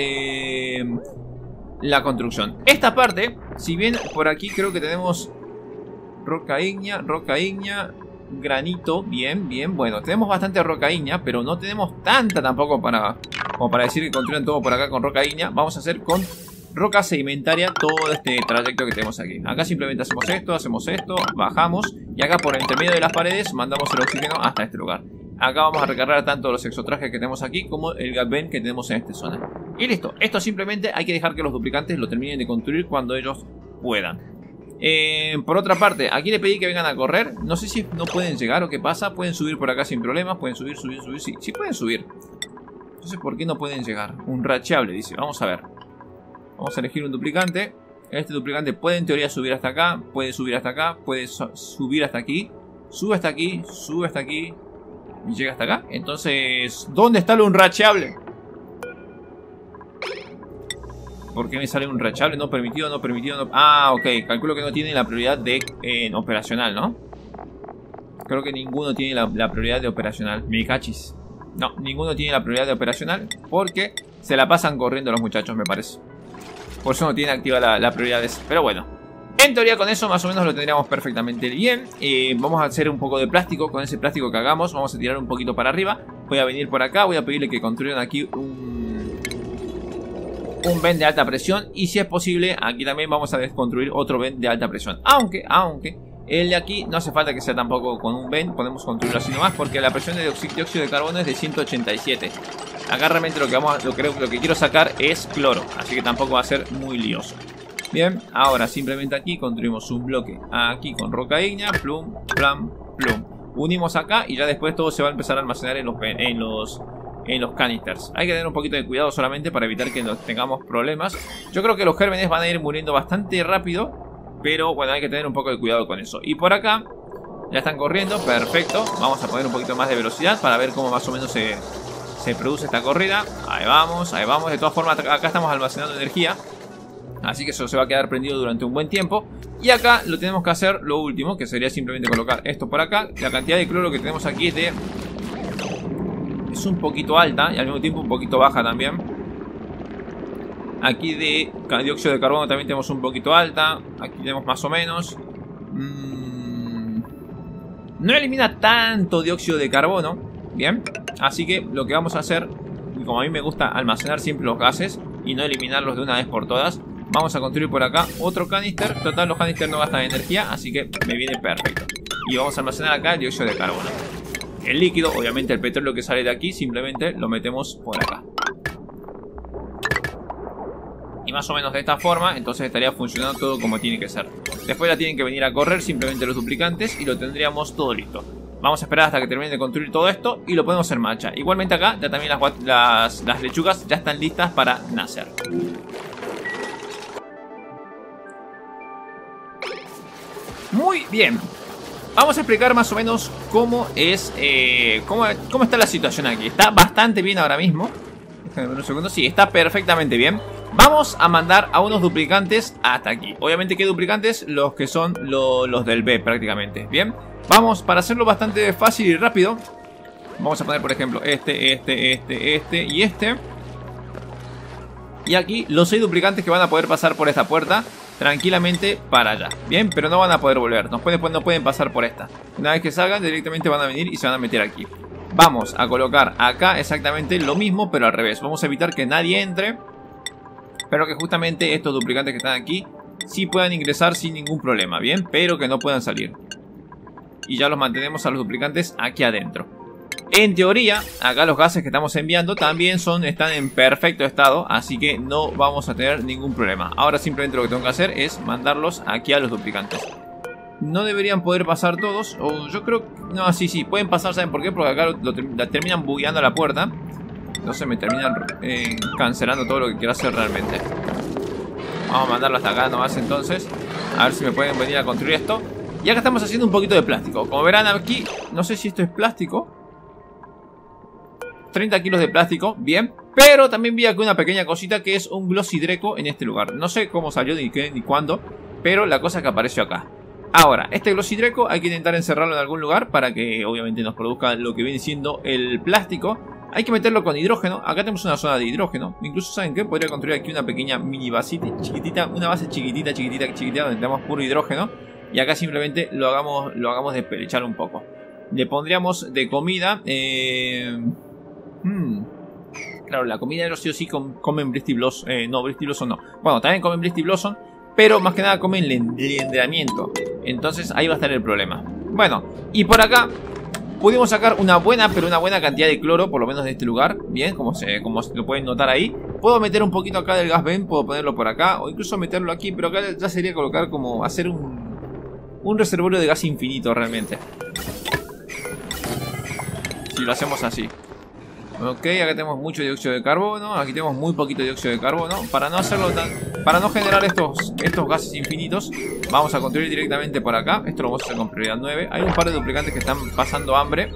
la construcción. Esta parte, si bien por aquí creo que tenemos roca ígnea, granito, bien, bien. Bueno, tenemos bastante roca ígnea, pero no tenemos tanta tampoco como para decir que construyan todo por acá con roca ígnea. Vamos a hacer con roca sedimentaria todo este trayecto que tenemos aquí. Acá simplemente hacemos esto, bajamos y acá por el intermedio de las paredes mandamos el oxígeno hasta este lugar. Acá vamos a recargar tanto los exotrajes que tenemos aquí como el gas vent que tenemos en esta zona. Y listo, esto simplemente hay que dejar que los duplicantes lo terminen de construir cuando ellos puedan. Por otra parte, aquí le pedí que vengan a correr. No sé si no pueden llegar o qué pasa. Pueden subir por acá sin problemas. Pueden subir. Sí pueden subir. Entonces, ¿por qué no pueden llegar? Un racheable, dice. Vamos a ver. Vamos a elegir un duplicante. Este duplicante puede en teoría subir hasta acá. Puede subir hasta acá. Puede subir hasta aquí. Sube hasta aquí. Sube hasta aquí. Y llega hasta acá. Entonces, ¿dónde está lo unracheable? ¿Por qué me sale un rachable? No permitido, no permitido, no... Ah, ok. Calculo que no tiene la prioridad de operacional, ¿no? Creo que ninguno tiene la prioridad de operacional. Me cachis. No, ninguno tiene la prioridad de operacional porque se la pasan corriendo los muchachos, me parece. Por eso no tiene activa la prioridad de esa. Pero bueno. En teoría con eso más o menos lo tendríamos perfectamente bien. Vamos a hacer un poco de plástico. Con ese plástico que hagamos vamos a tirar un poquito para arriba. Voy a venir por acá. Voy a pedirle que construyan aquí un vent de alta presión. Y si es posible, aquí también vamos a desconstruir otro vent de alta presión. Aunque el de aquí no hace falta que sea tampoco con un vent. Podemos construirlo así nomás porque la presión de dióxido de carbono es de 187. Acá realmente lo que quiero sacar es cloro. Así que tampoco va a ser muy lioso. Bien, ahora simplemente aquí construimos un bloque. Aquí con roca ígnea. Plum, plum, plum. Unimos acá y ya después todo se va a empezar a almacenar en los canisters. Hay que tener un poquito de cuidado solamente para evitar que tengamos problemas. Yo creo que los gérmenes van a ir muriendo bastante rápido, pero bueno, hay que tener un poco de cuidado con eso. Y por acá ya están corriendo, perfecto. Vamos a poner un poquito más de velocidad para ver cómo más o menos se produce esta corrida. Ahí vamos, ahí vamos. De todas formas acá estamos almacenando energía, así que eso se va a quedar prendido durante un buen tiempo. Y acá lo tenemos que hacer lo último, que sería simplemente colocar esto por acá. La cantidad de cloro que tenemos aquí es un poquito alta y al mismo tiempo un poquito baja también. Aquí de dióxido de carbono también tenemos un poquito alta. Aquí tenemos más o menos. No elimina tanto dióxido de carbono. Bien. Así que lo que vamos a hacer, y como a mí me gusta almacenar siempre los gases y no eliminarlos de una vez por todas, vamos a construir por acá otro canister. Total, los canisters no gastan energía, así que me viene perfecto. Y vamos a almacenar acá el dióxido de carbono. El líquido, obviamente el petróleo que sale de aquí, simplemente lo metemos por acá. Y más o menos de esta forma, entonces estaría funcionando todo como tiene que ser. Después ya tienen que venir a correr simplemente los duplicantes y lo tendríamos todo listo. Vamos a esperar hasta que termine de construir todo esto y lo podemos en marcha. Igualmente acá ya también las lechugas ya están listas para nacer. Muy bien. Vamos a explicar más o menos cómo es, cómo está la situación aquí. Está bastante bien ahora mismo. Déjame ver un segundo. Sí, está perfectamente bien. Vamos a mandar a unos duplicantes hasta aquí. Obviamente, ¿qué duplicantes? Los que son los del B prácticamente. Bien. Vamos, para hacerlo bastante fácil y rápido, vamos a poner, por ejemplo, este y este. Y aquí los 6 duplicantes que van a poder pasar por esta puerta tranquilamente para allá. Bien, pero no van a poder volver. No pueden pasar por esta. Una vez que salgan, directamente van a venir y se van a meter aquí. Vamos a colocar acá exactamente lo mismo, pero al revés. Vamos a evitar que nadie entre, pero que justamente estos duplicantes que están aquí sí puedan ingresar sin ningún problema. Bien, pero que no puedan salir. Y ya los mantenemos a los duplicantes aquí adentro. En teoría, acá los gases que estamos enviando también están en perfecto estado, así que no vamos a tener ningún problema. Ahora simplemente lo que tengo que hacer es mandarlos aquí a los duplicantes. No deberían poder pasar todos, o yo creo... No, sí, pueden pasar, ¿saben por qué? Porque acá la terminan bugueando la puerta. Entonces me terminan cancelando todo lo que quiero hacer realmente. Vamos a mandarlo hasta acá nomás entonces. A ver si me pueden venir a construir esto. Y acá estamos haciendo un poquito de plástico. Como verán aquí, no sé si esto es plástico. 30 kilos de plástico, bien. Pero también vi aquí una pequeña cosita que es un glossy Dreco en este lugar. No sé cómo salió, ni qué, ni cuándo, pero la cosa que apareció acá. Ahora, este glossy Dreco hay que intentar encerrarlo en algún lugar para que obviamente nos produzca lo que viene siendo el plástico. Hay que meterlo con hidrógeno. Acá tenemos una zona de hidrógeno. Incluso, ¿saben qué? Podría construir aquí una pequeña mini basita chiquitita. Una base chiquitita donde tenemos puro hidrógeno. Y acá simplemente lo hagamos despelechar un poco. Le pondríamos de comida... Claro, la comida de ellos sí o sí comen Bristy Blossom. No, Bristy Blossom no. Bueno, también comen Bristy Blossom, pero más que nada comen liendramiento. Entonces ahí va a estar el problema. Bueno, y por acá pudimos sacar una buena cantidad de cloro, por lo menos de este lugar. Bien, como lo pueden notar ahí. Puedo meter un poquito acá del gas vent, puedo ponerlo por acá, o incluso meterlo aquí, pero acá ya sería colocar como hacer un reservorio de gas infinito realmente. Si lo hacemos así. Ok, acá tenemos mucho dióxido de carbono. Aquí tenemos muy poquito dióxido de carbono. Para no generar estos gases infinitos, vamos a construir directamente por acá. Esto lo vamos a hacer con prioridad 9. Hay un par de duplicantes que están pasando hambre.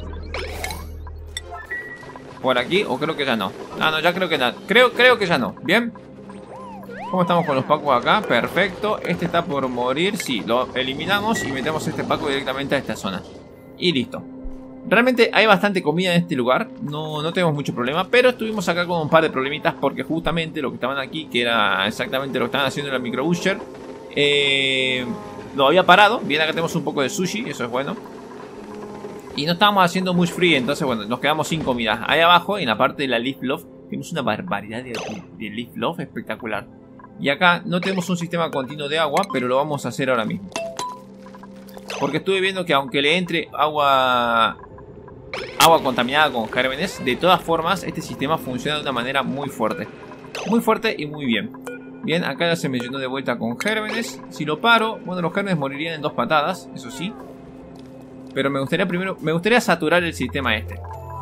Por aquí, o creo que ya no. Ah, no, ya creo que no. Creo que ya no. Bien. ¿Cómo estamos con los pacos acá? Perfecto. Este está por morir. Sí, lo eliminamos y metemos este paco directamente a esta zona. Y listo. Realmente hay bastante comida en este lugar, no tenemos mucho problema, pero estuvimos acá con un par de problemitas porque justamente lo que estaban aquí, que era exactamente lo que estaban haciendo en la micro butcher, lo había parado. Bien, acá tenemos un poco de sushi, eso es bueno. Y no estábamos haciendo much free, entonces bueno, nos quedamos sin comida. Ahí abajo, en la parte de la Leaf Loaf, tenemos una barbaridad de Leaf Loaf espectacular. Y acá no tenemos un sistema continuo de agua, pero lo vamos a hacer ahora mismo. Porque estuve viendo que aunque le entre agua contaminada con gérmenes, de todas formas este sistema funciona de una manera muy fuerte. Muy fuerte y muy bien. Bien, acá ya se me llenó de vuelta con gérmenes. Si lo paro, bueno, los gérmenes morirían en 2 patadas, eso sí. Pero me gustaría saturar el sistema este.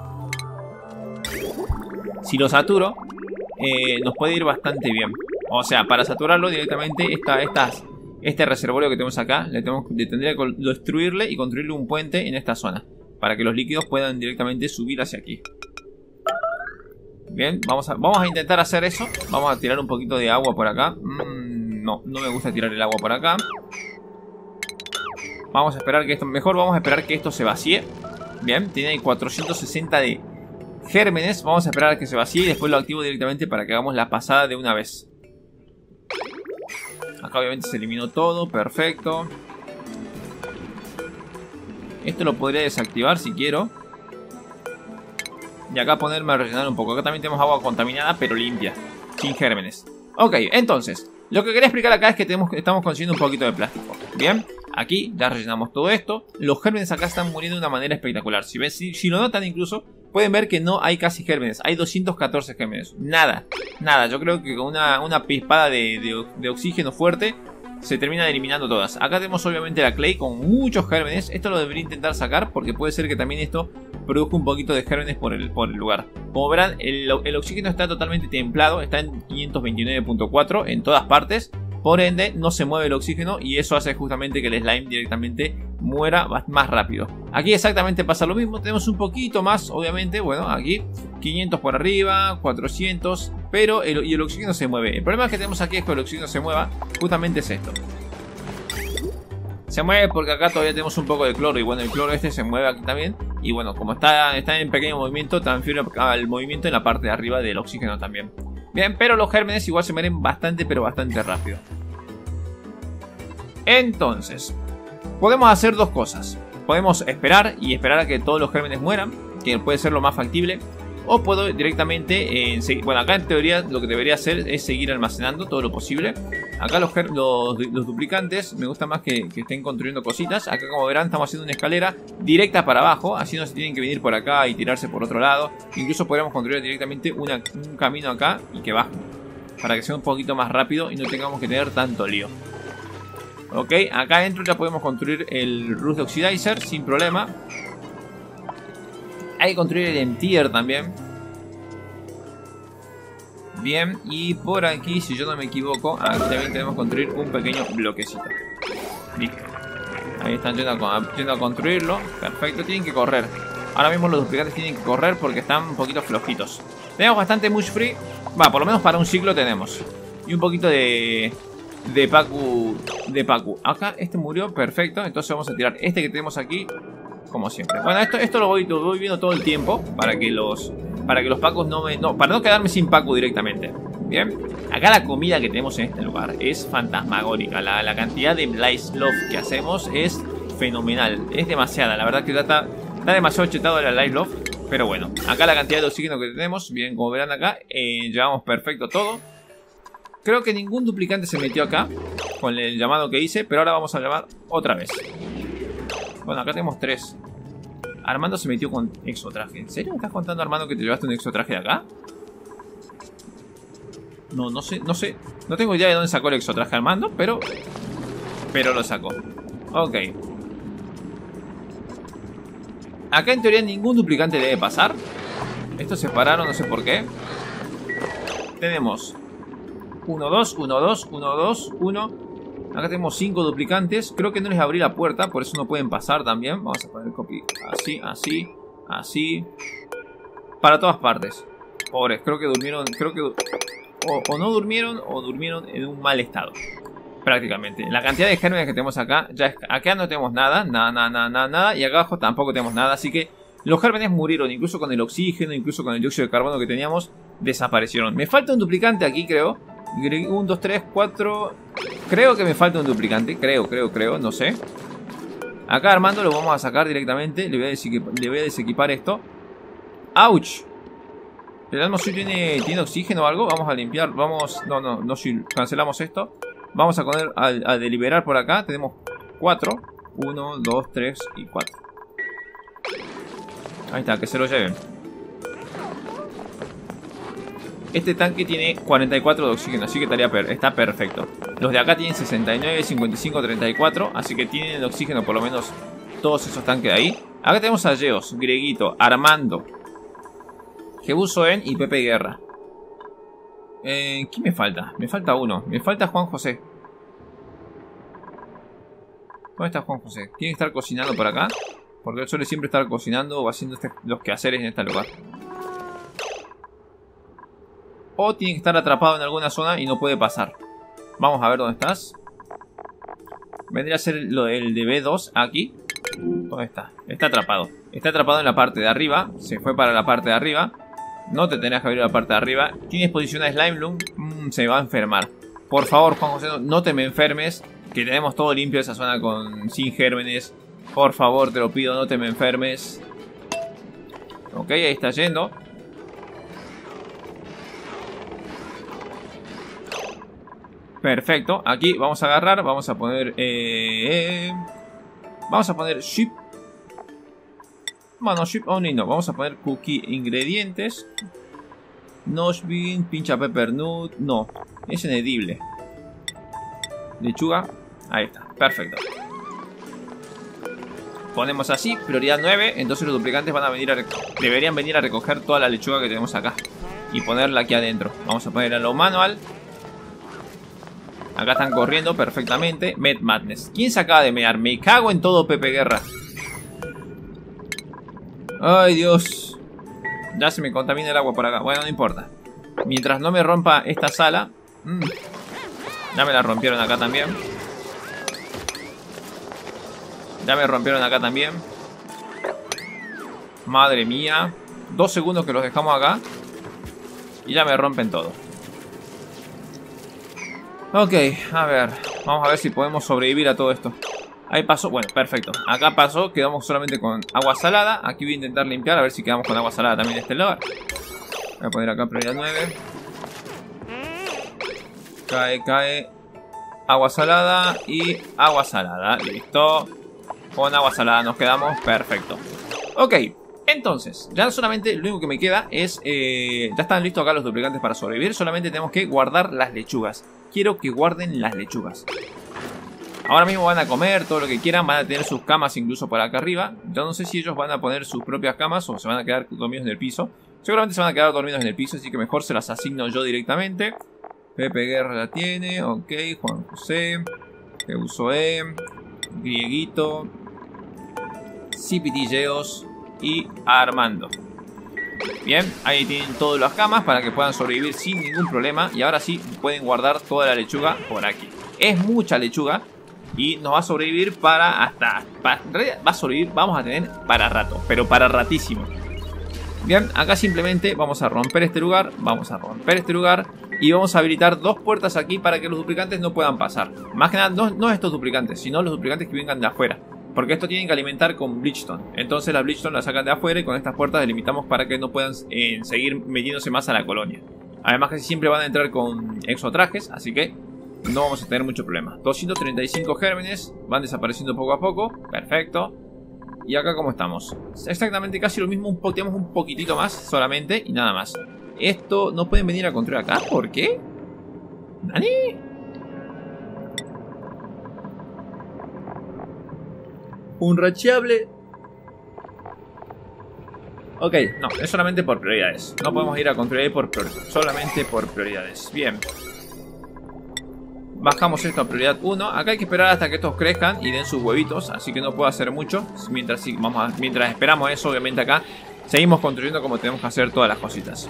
Si lo saturo, nos puede ir bastante bien. O sea, para saturarlo directamente, este reservorio que tenemos acá, tendría que destruirle y construirle un puente en esta zona, para que los líquidos puedan directamente subir hacia aquí. Bien, vamos a intentar hacer eso. Vamos a tirar un poquito de agua por acá. No me gusta tirar el agua por acá. Vamos a esperar que esto... Mejor vamos a esperar que esto se vacíe. Bien, tiene 460 de gérmenes. Vamos a esperar a que se vacíe y después lo activo directamente para que hagamos la pasada de una vez. Acá obviamente se eliminó todo, perfecto. Esto lo podría desactivar si quiero. Y acá ponerme a rellenar un poco. Acá también tenemos agua contaminada pero limpia, sin gérmenes. Ok, entonces lo que quería explicar acá es que estamos consiguiendo un poquito de plástico. Bien, aquí ya rellenamos todo esto. Los gérmenes acá están muriendo de una manera espectacular. Si lo notan incluso, pueden ver que no hay casi gérmenes. Hay 214 gérmenes. Nada. Yo creo que con una pispada de oxígeno fuerte se terminan eliminando todas. Acá tenemos obviamente la clay con muchos gérmenes. Esto lo debería intentar sacar porque puede ser que también esto produzca un poquito de gérmenes por el lugar. Como verán, el oxígeno está totalmente templado. Está en 529.4 en todas partes. Por ende, no se mueve el oxígeno y eso hace justamente que el slime directamente muera más rápido. Aquí exactamente pasa lo mismo. Tenemos un poquito más, obviamente. Bueno, aquí 500 por arriba, 400. Pero el oxígeno se mueve. El problema que tenemos aquí es que el oxígeno se mueva. Justamente es esto. Se mueve porque acá todavía tenemos un poco de cloro. Y bueno, el cloro este se mueve aquí también. Y bueno, como está en pequeño movimiento, transfiere el movimiento en la parte de arriba del oxígeno también. Bien, pero los gérmenes igual se mueren bastante, pero bastante rápido. Entonces, podemos hacer dos cosas. Podemos esperar a que todos los gérmenes mueran, que puede ser lo más factible. O puedo directamente, bueno, acá en teoría lo que debería hacer es seguir almacenando todo lo posible. Acá los duplicantes me gusta más que estén construyendo cositas. Acá, como verán, estamos haciendo una escalera directa para abajo, así no se tienen que venir por acá y tirarse por otro lado. Incluso podríamos construir directamente un camino acá y que baje, para que sea un poquito más rápido y no tengamos que tener tanto lío. Ok, acá adentro ya podemos construir el Rust Oxidizer sin problema. Hay que construir el Entier también. Bien, y por aquí, si yo no me equivoco, aquí también tenemos que construir un pequeño bloquecito. Listo. Ahí están yendo a construirlo. Perfecto, tienen que correr. Ahora mismo los duplicantes tienen que correr porque están un poquito flojitos. Tenemos bastante mush free. Va, por lo menos para un ciclo tenemos. Y un poquito de Pacu. Acá este murió, perfecto. Entonces vamos a tirar este que tenemos aquí, como siempre. Bueno, esto lo voy viendo todo el tiempo para que los Pacus para no quedarme sin Pacu directamente. Bien. Acá la comida que tenemos en este lugar es fantasmagórica. La cantidad de Lice Love que hacemos es fenomenal. Es demasiada, la verdad que está demasiado chetado la Lice Love. Pero bueno, acá la cantidad de oxígeno que tenemos, bien, como verán acá, llevamos perfecto todo. Creo que ningún duplicante se metió acá con el llamado que hice, pero ahora vamos a llamar otra vez. Bueno, acá tenemos 3. Armando se metió con exotraje. ¿En serio me estás contando, Armando, que te llevaste un exotraje de acá? No sé. No tengo idea de dónde sacó el exotraje Armando, pero lo sacó. Ok. Acá en teoría ningún duplicante debe pasar. Estos se pararon, no sé por qué. Tenemos 1, 2, 1, 2, 1, 2, 1. Acá tenemos 5 duplicantes. Creo que no les abrí la puerta, por eso no pueden pasar también. Vamos a poner copy así, así, así. Para todas partes. Pobres, creo que durmieron. O no durmieron o durmieron en un mal estado. Prácticamente. La cantidad de gérmenes que tenemos acá, acá no tenemos nada. Nada. Y acá abajo tampoco tenemos nada. Así que los gérmenes murieron. Incluso con el oxígeno, incluso con el dióxido de carbono que teníamos, desaparecieron. Me falta un duplicante aquí, creo. 1, 2, 3, 4. Creo que me falta un duplicante. Creo, no sé. Acá Armando lo vamos a sacar directamente. Le voy a desequipar esto. ¡Auch! ¿El alma tiene oxígeno o algo? Vamos a limpiar. Vamos. No, cancelamos esto. Vamos a poner a deliberar por acá. Tenemos 4. 1, 2, 3 y 4. Ahí está, que se lo lleven. Este tanque tiene 44 de oxígeno, así que está perfecto. Los de acá tienen 69, 55, 34, así que tienen el oxígeno por lo menos todos esos tanques de ahí. Acá tenemos a Geos, Greguito, Armando, Jebusoen y Pepe Guerra. ¿Quién me falta? Me falta uno. Me falta Juan José. ¿Dónde está Juan José? Tiene que estar cocinando por acá, porque él suele siempre estar cocinando o haciendo los quehaceres en este lugar. O tiene que estar atrapado en alguna zona y no puede pasar. Vamos a ver dónde estás. Vendría a ser el de B2 aquí. ¿Dónde está? Está atrapado. Está atrapado en la parte de arriba. Se fue para la parte de arriba. No te tenés que abrir la parte de arriba. Tienes posición a Slime Bloom. Se va a enfermar. Por favor, Juan José, no te me enfermes. Que tenemos todo limpio esa zona sin gérmenes. Por favor, te lo pido, no te me enfermes. Ok, ahí está yendo. Perfecto, aquí vamos a agarrar, vamos a poner ship. Bueno, ship only no, vamos a poner cookie ingredientes. Noshbean, pincha peppernoot, no, es inedible. Lechuga, ahí está, perfecto. Ponemos así, prioridad 9, entonces los duplicantes deberían venir a recoger toda la lechuga que tenemos acá y ponerla aquí adentro. Vamos a poner a lo manual. Acá están corriendo perfectamente. Med Madness. ¿Quién se acaba de mear? Me cago en todo, Pepe Guerra. Ay, Dios. Ya se me contamina el agua por acá. Bueno, no importa. Mientras no me rompa esta sala. Ya me la rompieron acá también. Ya me rompieron acá también. Madre mía. 2 segundos que los dejamos acá. Y ya me rompen todo. Ok, a ver. Vamos a ver si podemos sobrevivir a todo esto. Ahí pasó, bueno, perfecto. Acá pasó, quedamos solamente con agua salada. Aquí voy a intentar limpiar, a ver si quedamos con agua salada también en este lugar. Voy a poner acá prioridad 9. Cae. Agua salada y agua salada. Listo. Con agua salada nos quedamos, perfecto. Ok, entonces, ya solamente lo único que me queda es... ya están listos acá los duplicantes para sobrevivir. Solamente tenemos que guardar las lechugas. Quiero que guarden las lechugas. Ahora mismo van a comer todo lo que quieran. Van a tener sus camas incluso por acá arriba. Yo no sé si ellos van a poner sus propias camas o se van a quedar dormidos en el piso. Seguramente se van a quedar dormidos en el piso, así que mejor se las asigno yo directamente. Pepe Guerra la tiene, ok. Juan José, Eusoe, Grieguito, Cipitilleos y Armando. Bien, ahí tienen todas las camas para que puedan sobrevivir sin ningún problema. Y ahora sí pueden guardar toda la lechuga por aquí. Es mucha lechuga y nos va a sobrevivir para hasta... en realidad va a sobrevivir, vamos a tener para rato, pero para ratísimo. Bien, acá simplemente vamos a romper este lugar, y vamos a habilitar dos puertas aquí para que los duplicantes no puedan pasar. Más que nada, no estos duplicantes, sino los duplicantes que vengan de afuera. Porque esto tienen que alimentar con Bleachstone. Entonces la Bleachstone la sacan de afuera y con estas puertas delimitamos para que no puedan seguir metiéndose más a la colonia. Además que siempre van a entrar con exotrajes, así que no vamos a tener mucho problema. 235 gérmenes van desapareciendo poco a poco, perfecto. Y acá como estamos, exactamente casi lo mismo, tenemos un poquitito más solamente y nada más. Esto no pueden venir a construir acá, ¿por qué? ¿Nani? Un racheable. Ok, no, es solamente por prioridades. No podemos ir a construir ahí solamente por prioridades. Bien. Bajamos esto a prioridad 1. Acá hay que esperar hasta que estos crezcan y den sus huevitos. Así que no puedo hacer mucho. Mientras esperamos eso, obviamente acá seguimos construyendo como tenemos que hacer todas las cositas.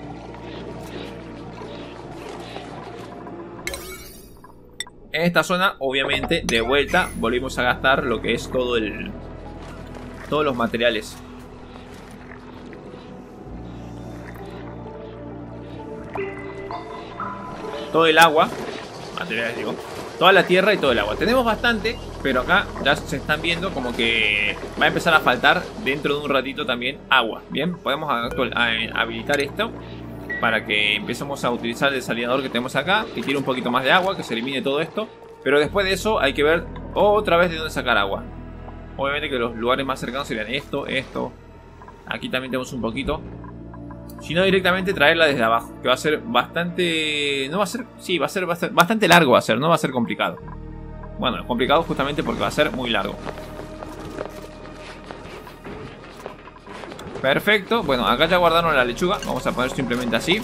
En esta zona, obviamente, de vuelta, volvimos a gastar lo que es todos los materiales. Todo el agua. Materiales, digo. Toda la tierra y todo el agua. Tenemos bastante, pero acá ya se están viendo como que va a empezar a faltar dentro de un ratito también agua. Bien, podemos habilitar esto para que empecemos a utilizar el desalinador que tenemos acá, que tiene un poquito más de agua, que se elimine todo esto. Pero después de eso hay que ver otra vez de dónde sacar agua. Obviamente que los lugares más cercanos serían esto. Aquí también tenemos un poquito. Si no, directamente traerla desde abajo, que va a ser bastante... No va a ser... Sí, va a ser bastante largo, va a ser, no va a ser complicado. Bueno, es complicado justamente porque va a ser muy largo. Perfecto, bueno, acá ya guardaron la lechuga. Vamos a poner simplemente así.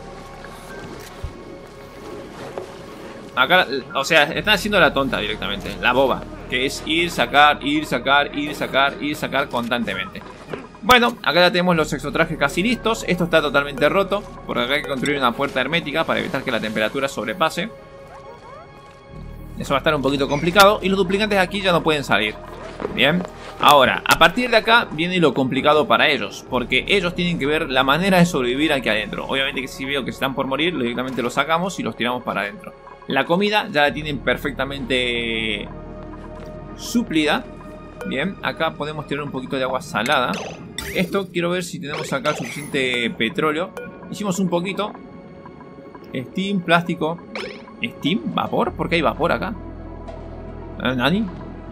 Acá, o sea, están haciendo la tonta directamente, la boba, que es ir, sacar constantemente. Bueno, acá ya tenemos los exotrajes casi listos. Esto está totalmente roto, porque acá hay que construir una puerta hermética para evitar que la temperatura sobrepase. Eso va a estar un poquito complicado. Y los duplicantes aquí ya no pueden salir. Bien, ahora, a partir de acá viene lo complicado para ellos, porque ellos tienen que ver la manera de sobrevivir aquí adentro. Obviamente que si veo que están por morir, directamente los sacamos y los tiramos para adentro. La comida ya la tienen perfectamente suplida. Bien, acá podemos tirar un poquito de agua salada. Esto quiero ver si tenemos acá suficiente petróleo. Hicimos un poquito. Steam, plástico. ¿Steam? ¿Vapor? ¿Por qué hay vapor acá? ¿Nani?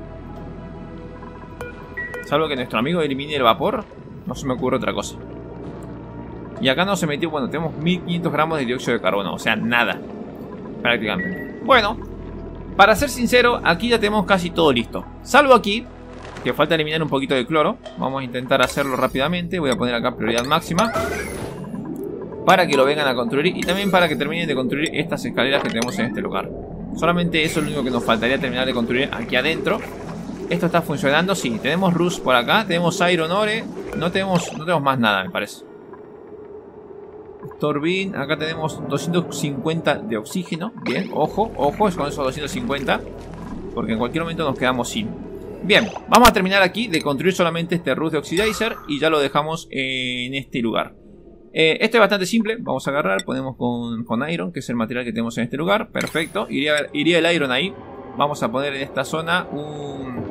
Salvo que nuestro amigo elimine el vapor, no se me ocurre otra cosa. Y acá no se metió, bueno, tenemos 1500 gramos de dióxido de carbono. O sea, nada, prácticamente. Bueno, para ser sincero, aquí ya tenemos casi todo listo. Salvo aquí, que falta eliminar un poquito de cloro. Vamos a intentar hacerlo rápidamente. Voy a poner acá prioridad máxima para que lo vengan a construir. Y también para que terminen de construir estas escaleras que tenemos en este lugar. Solamente eso es lo único que nos faltaría terminar de construir aquí adentro. Esto está funcionando, sí. Tenemos Rust por acá, tenemos Iron Ore. No tenemos más nada, me parece. Storbin, acá tenemos 250 de oxígeno. Bien, ojo, ojo, es con esos 250, porque en cualquier momento nos quedamos sin. Bien, vamos a terminar aquí de construir solamente este Rust de Oxidizer y ya lo dejamos en este lugar. Esto es bastante simple, vamos a agarrar, ponemos con Iron, que es el material que tenemos en este lugar. Perfecto, iría el Iron ahí. Vamos a poner en esta zona un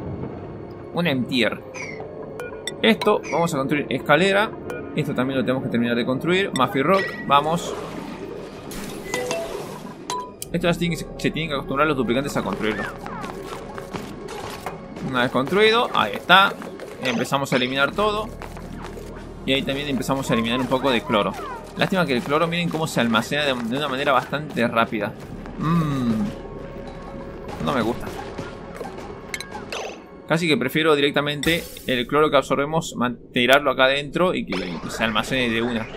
Un emptier. Esto, vamos a construir escalera. Esto también lo tenemos que terminar de construir. Murphy Rock, vamos. Esto ya se tienen que acostumbrar los duplicantes a construirlo. Una vez construido, ahí está. Empezamos a eliminar todo. Y ahí también empezamos a eliminar un poco de cloro. Lástima que el cloro, miren cómo se almacena de una manera bastante rápida. No me gusta. Casi que prefiero directamente el cloro que absorbemos tirarlo acá adentro y que se almacene de una.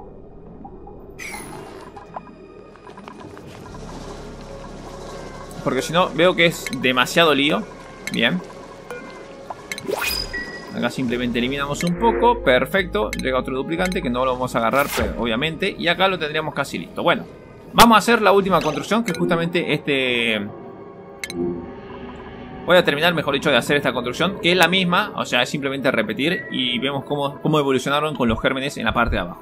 Porque si no, veo que es demasiado lío. Bien. Acá simplemente eliminamos un poco. Perfecto. Llega otro duplicante que no lo vamos a agarrar, pero, obviamente. Y acá lo tendríamos casi listo. Bueno, vamos a hacer la última construcción, que es justamente este... Voy a terminar, mejor dicho, de hacer esta construcción, que es la misma, o sea, es simplemente repetir. Y vemos cómo evolucionaron con los gérmenes en la parte de abajo.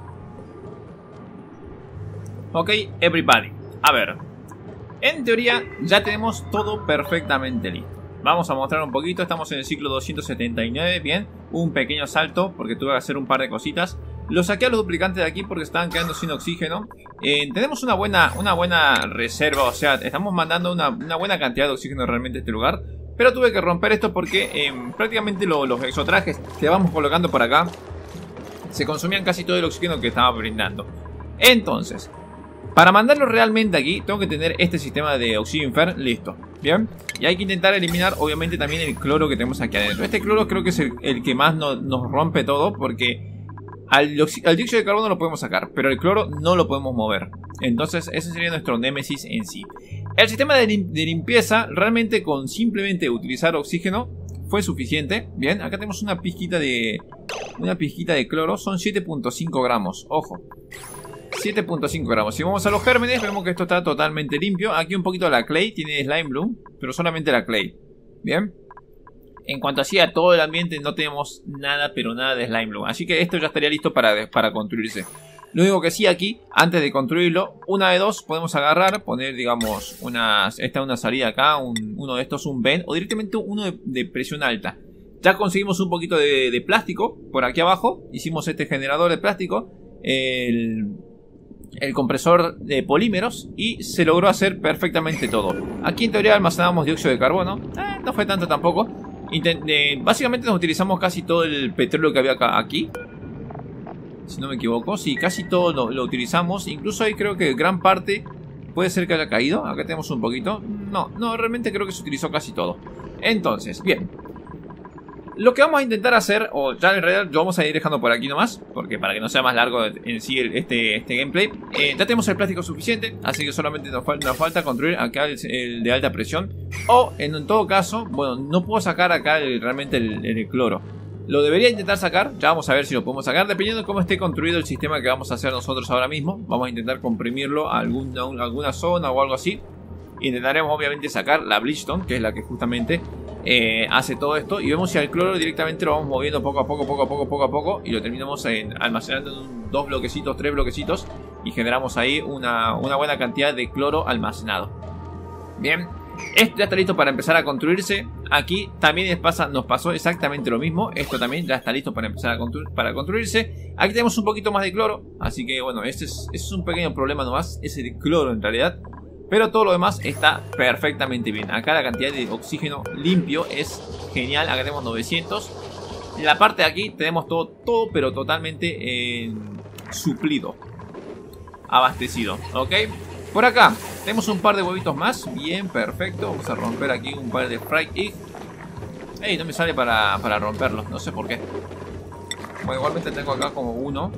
Ok, everybody. A ver, en teoría ya tenemos todo perfectamente listo. Vamos a mostrar un poquito, estamos en el ciclo 279, bien. Un pequeño salto, porque tuve que hacer un par de cositas. Lo saqué a los duplicantes de aquí porque estaban quedando sin oxígeno. Tenemos una buena reserva, o sea, estamos mandando una buena cantidad de oxígeno realmente a este lugar. Pero tuve que romper esto porque prácticamente los exotrajes que vamos colocando por acá se consumían casi todo el oxígeno que estaba brindando. Entonces, para mandarlo realmente aquí, tengo que tener este sistema de Oxygen listo. Bien, y hay que intentar eliminar obviamente también el cloro que tenemos aquí adentro. Este cloro creo que es el que más nos rompe todo, porque al dióxido de carbono lo podemos sacar, pero el cloro no lo podemos mover. Entonces ese sería nuestro némesis en sí. El sistema de limpieza, realmente con simplemente utilizar oxígeno fue suficiente. Bien, acá tenemos una pizquita de cloro, son 7.5 gramos, ojo. 7.5 gramos. Si vamos a los gérmenes, vemos que esto está totalmente limpio. Aquí un poquito la clay, tiene slime bloom, pero solamente la clay. Bien. En cuanto así a todo el ambiente, no tenemos nada, pero nada de slime bloom. Así que esto ya estaría listo para construirse. Lo único que sí aquí, antes de construirlo, una de dos podemos agarrar, poner, digamos, una salida acá, uno de estos, un vent, o directamente uno de presión alta. Ya conseguimos un poquito de plástico por aquí abajo. Hicimos este generador de plástico. El compresor de polímeros y se logró hacer perfectamente todo. Aquí en teoría almacenamos dióxido de carbono, no fue tanto tampoco. Básicamente nos utilizamos casi todo el petróleo que había aquí, si no me equivoco. Sí, casi todo lo utilizamos. Incluso ahí creo que gran parte puede ser que haya caído. Acá tenemos un poquito. No, realmente creo que se utilizó casi todo. Entonces, bien, lo que vamos a intentar hacer, o ya en realidad lo vamos a ir dejando por aquí nomás, porque para que no sea más largo en sí este gameplay. Ya tenemos el plástico suficiente, así que solamente nos falta construir acá el de alta presión. O en todo caso, bueno, no puedo sacar acá realmente el cloro. Lo debería intentar sacar, ya vamos a ver si lo podemos sacar, dependiendo de cómo esté construido el sistema que vamos a hacer nosotros ahora mismo. Vamos a intentar comprimirlo a alguna zona o algo así. Intentaremos obviamente sacar la Bleachstone, que es la que justamente hace todo esto. Y vemos si al cloro directamente lo vamos moviendo poco a poco. Y lo terminamos almacenando en 2 bloquecitos, 3 bloquecitos. Y generamos ahí una buena cantidad de cloro almacenado. Bien, esto ya está listo para empezar a construirse. Aquí también nos pasó exactamente lo mismo. Esto también ya está listo para empezar para construirse. Aquí tenemos un poquito más de cloro, así que bueno, este es un pequeño problema nomás. Es el cloro en realidad. Pero todo lo demás está perfectamente bien. Acá la cantidad de oxígeno limpio es genial. Acá tenemos 900. En la parte de aquí tenemos todo pero totalmente suplido, abastecido. Ok. Por acá tenemos un par de huevitos más. Bien, perfecto. Vamos a romper aquí un par de fried egg. Ey, no me sale para romperlos. No sé por qué. Bueno, igualmente tengo acá como uno.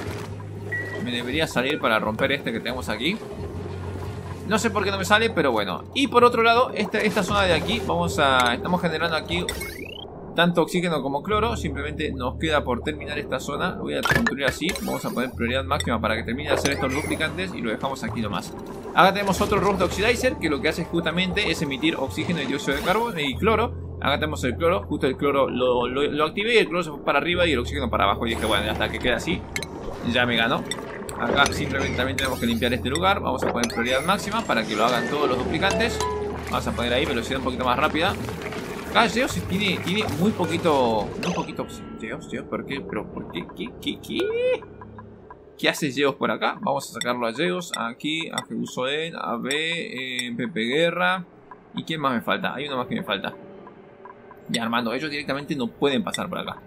Me debería salir para romper este que tenemos aquí. No sé por qué no me sale, pero bueno. Y por otro lado, esta zona de aquí, estamos generando aquí tanto oxígeno como cloro. Simplemente nos queda por terminar esta zona. Lo voy a construir así. Vamos a poner prioridad máxima para que termine de hacer estos duplicantes. Y lo dejamos aquí nomás. Acá tenemos otro Rust Oxidizer, que lo que hace justamente es emitir oxígeno y dióxido de carbono y cloro. Acá tenemos el cloro. Justo el cloro lo activé y el cloro se fue para arriba y el oxígeno para abajo. Y dije, bueno, hasta que quede así, ya me ganó. Acá simplemente también tenemos que limpiar este lugar. Vamos a poner prioridad máxima para que lo hagan todos los duplicantes. Vamos a poner ahí velocidad un poquito más rápida. Acá Zeus tiene muy poquito... Zeus, ¿por qué? ¿Pero por qué? ¿Qué? ¿Qué hace Zeus por acá? Vamos a sacarlo a Zeus, aquí, a Jebusoen, a B, Pepe Guerra. ¿Y quién más me falta? Hay uno más que me falta. Ya, Armando, ellos directamente no pueden pasar por acá.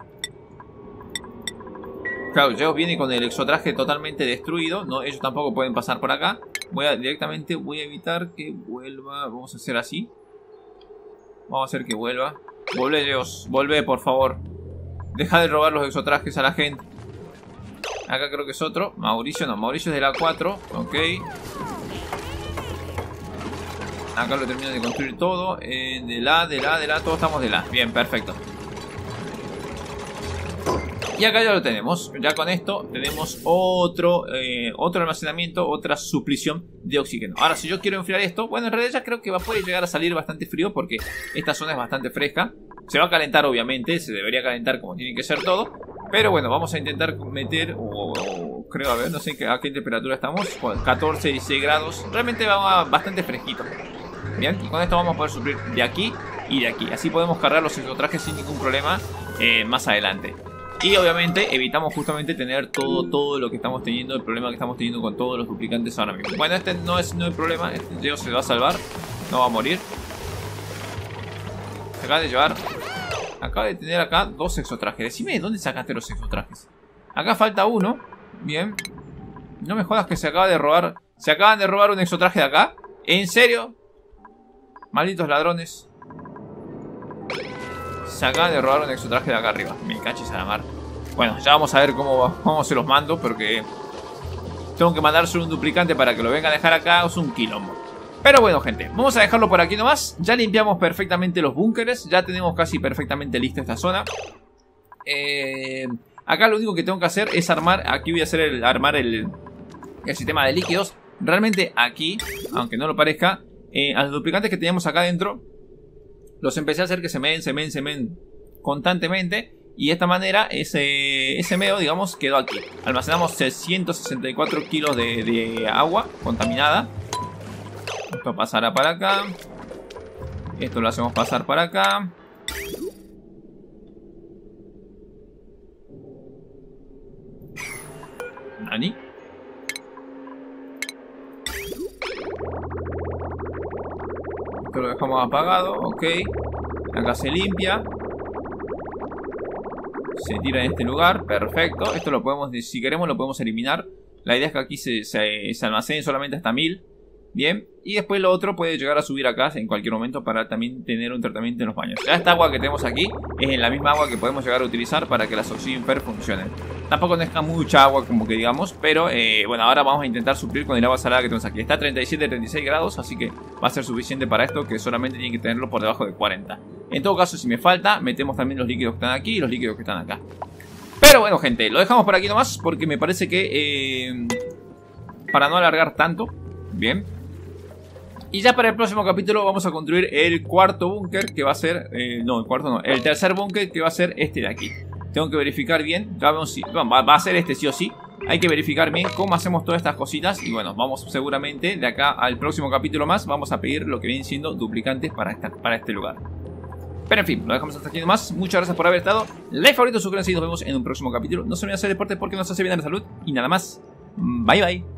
Claro, Zeus viene con el exotraje totalmente destruido. No, ellos tampoco pueden pasar por acá. Directamente voy a evitar que vuelva. Vamos a hacer así. Vamos a hacer que vuelva. Vuelve, Zeus, vuelve, por favor. Deja de robar los exotrajes a la gente. Acá creo que es otro. Mauricio no, Mauricio es de la 4. Ok. Acá lo termino de construir todo. De la, todos estamos de la. Bien, perfecto. Y acá ya lo tenemos. Ya con esto tenemos otro almacenamiento, otra suplición de oxígeno. Ahora, si yo quiero enfriar esto, bueno, en realidad ya creo que puede llegar a salir bastante frío porque esta zona es bastante fresca. Se va a calentar, obviamente. Se debería calentar como tiene que ser todo. Pero bueno, vamos a intentar meter, creo, a ver, no sé a qué temperatura estamos. 14, 16 grados. Realmente va bastante fresquito. Bien, y con esto vamos a poder suplir de aquí y de aquí. Así podemos cargar los exotrajes sin ningún problema más adelante. Y obviamente evitamos justamente tener todo lo que estamos teniendo, el problema que estamos teniendo con todos los duplicantes ahora mismo. Bueno, este no es el problema, este Zeus se va a salvar, no va a morir. Se acaba de llevar... Acaba de tener acá 2 exotrajes. Decime de dónde sacaste los exotrajes. Acá falta uno. Bien. No me jodas que se acaba de robar. Se acaban de robar un exotraje de acá. ¿En serio? Malditos ladrones. Se acaban de robar un exotraje de acá arriba. Me cachis a la mar. Bueno, ya vamos a ver cómo se los mando. Porque tengo que mandárselo un duplicante para que lo venga a dejar acá. Es un quilombo. Pero bueno, gente, vamos a dejarlo por aquí nomás. Ya limpiamos perfectamente los búnkeres. Ya tenemos casi perfectamente lista esta zona. Acá lo único que tengo que hacer es armar. Aquí voy a hacer armar el sistema de líquidos. Realmente aquí, aunque no lo parezca, a los duplicantes que teníamos acá adentro los empecé a hacer que se meen constantemente. Y de esta manera ese meo, digamos, quedó aquí. Almacenamos 664 kilos de agua contaminada. Esto pasará para acá. Esto lo hacemos pasar para acá. ¿Nani? Esto lo dejamos apagado. Ok. Acá se limpia. Se tira en este lugar. Perfecto. Esto lo podemos, si queremos, lo podemos eliminar. La idea es que aquí se almacene solamente hasta 1000. Bien, y después lo otro puede llegar a subir acá en cualquier momento para también tener un tratamiento en los baños. Ya esta agua que tenemos aquí es la misma agua que podemos llegar a utilizar para que las Oxygen funcionen. Tampoco deja mucha agua como que digamos, pero bueno, ahora vamos a intentar suplir con el agua salada que tenemos aquí. Está a 37-36 grados, así que va a ser suficiente para esto, que solamente tiene que tenerlo por debajo de 40. En todo caso, si me falta, metemos también los líquidos que están aquí y los líquidos que están acá. Pero bueno, gente, lo dejamos por aquí nomás porque me parece que para no alargar tanto, bien. Y ya para el próximo capítulo vamos a construir el cuarto búnker, que va a ser... no, el cuarto no. El tercer búnker, que va a ser este de aquí. Tengo que verificar bien. Ya vemos si... Bueno, va a ser este sí o sí. Hay que verificar bien cómo hacemos todas estas cositas. Y bueno, vamos seguramente de acá al próximo capítulo más. Vamos a pedir lo que vienen siendo duplicantes para este lugar. Pero en fin, lo dejamos hasta aquí nomás. Muchas gracias por haber estado. Like, favorito, suscríbanse y nos vemos en un próximo capítulo. No se olviden hacer deporte porque nos hace bien a la salud. Y nada más. Bye bye.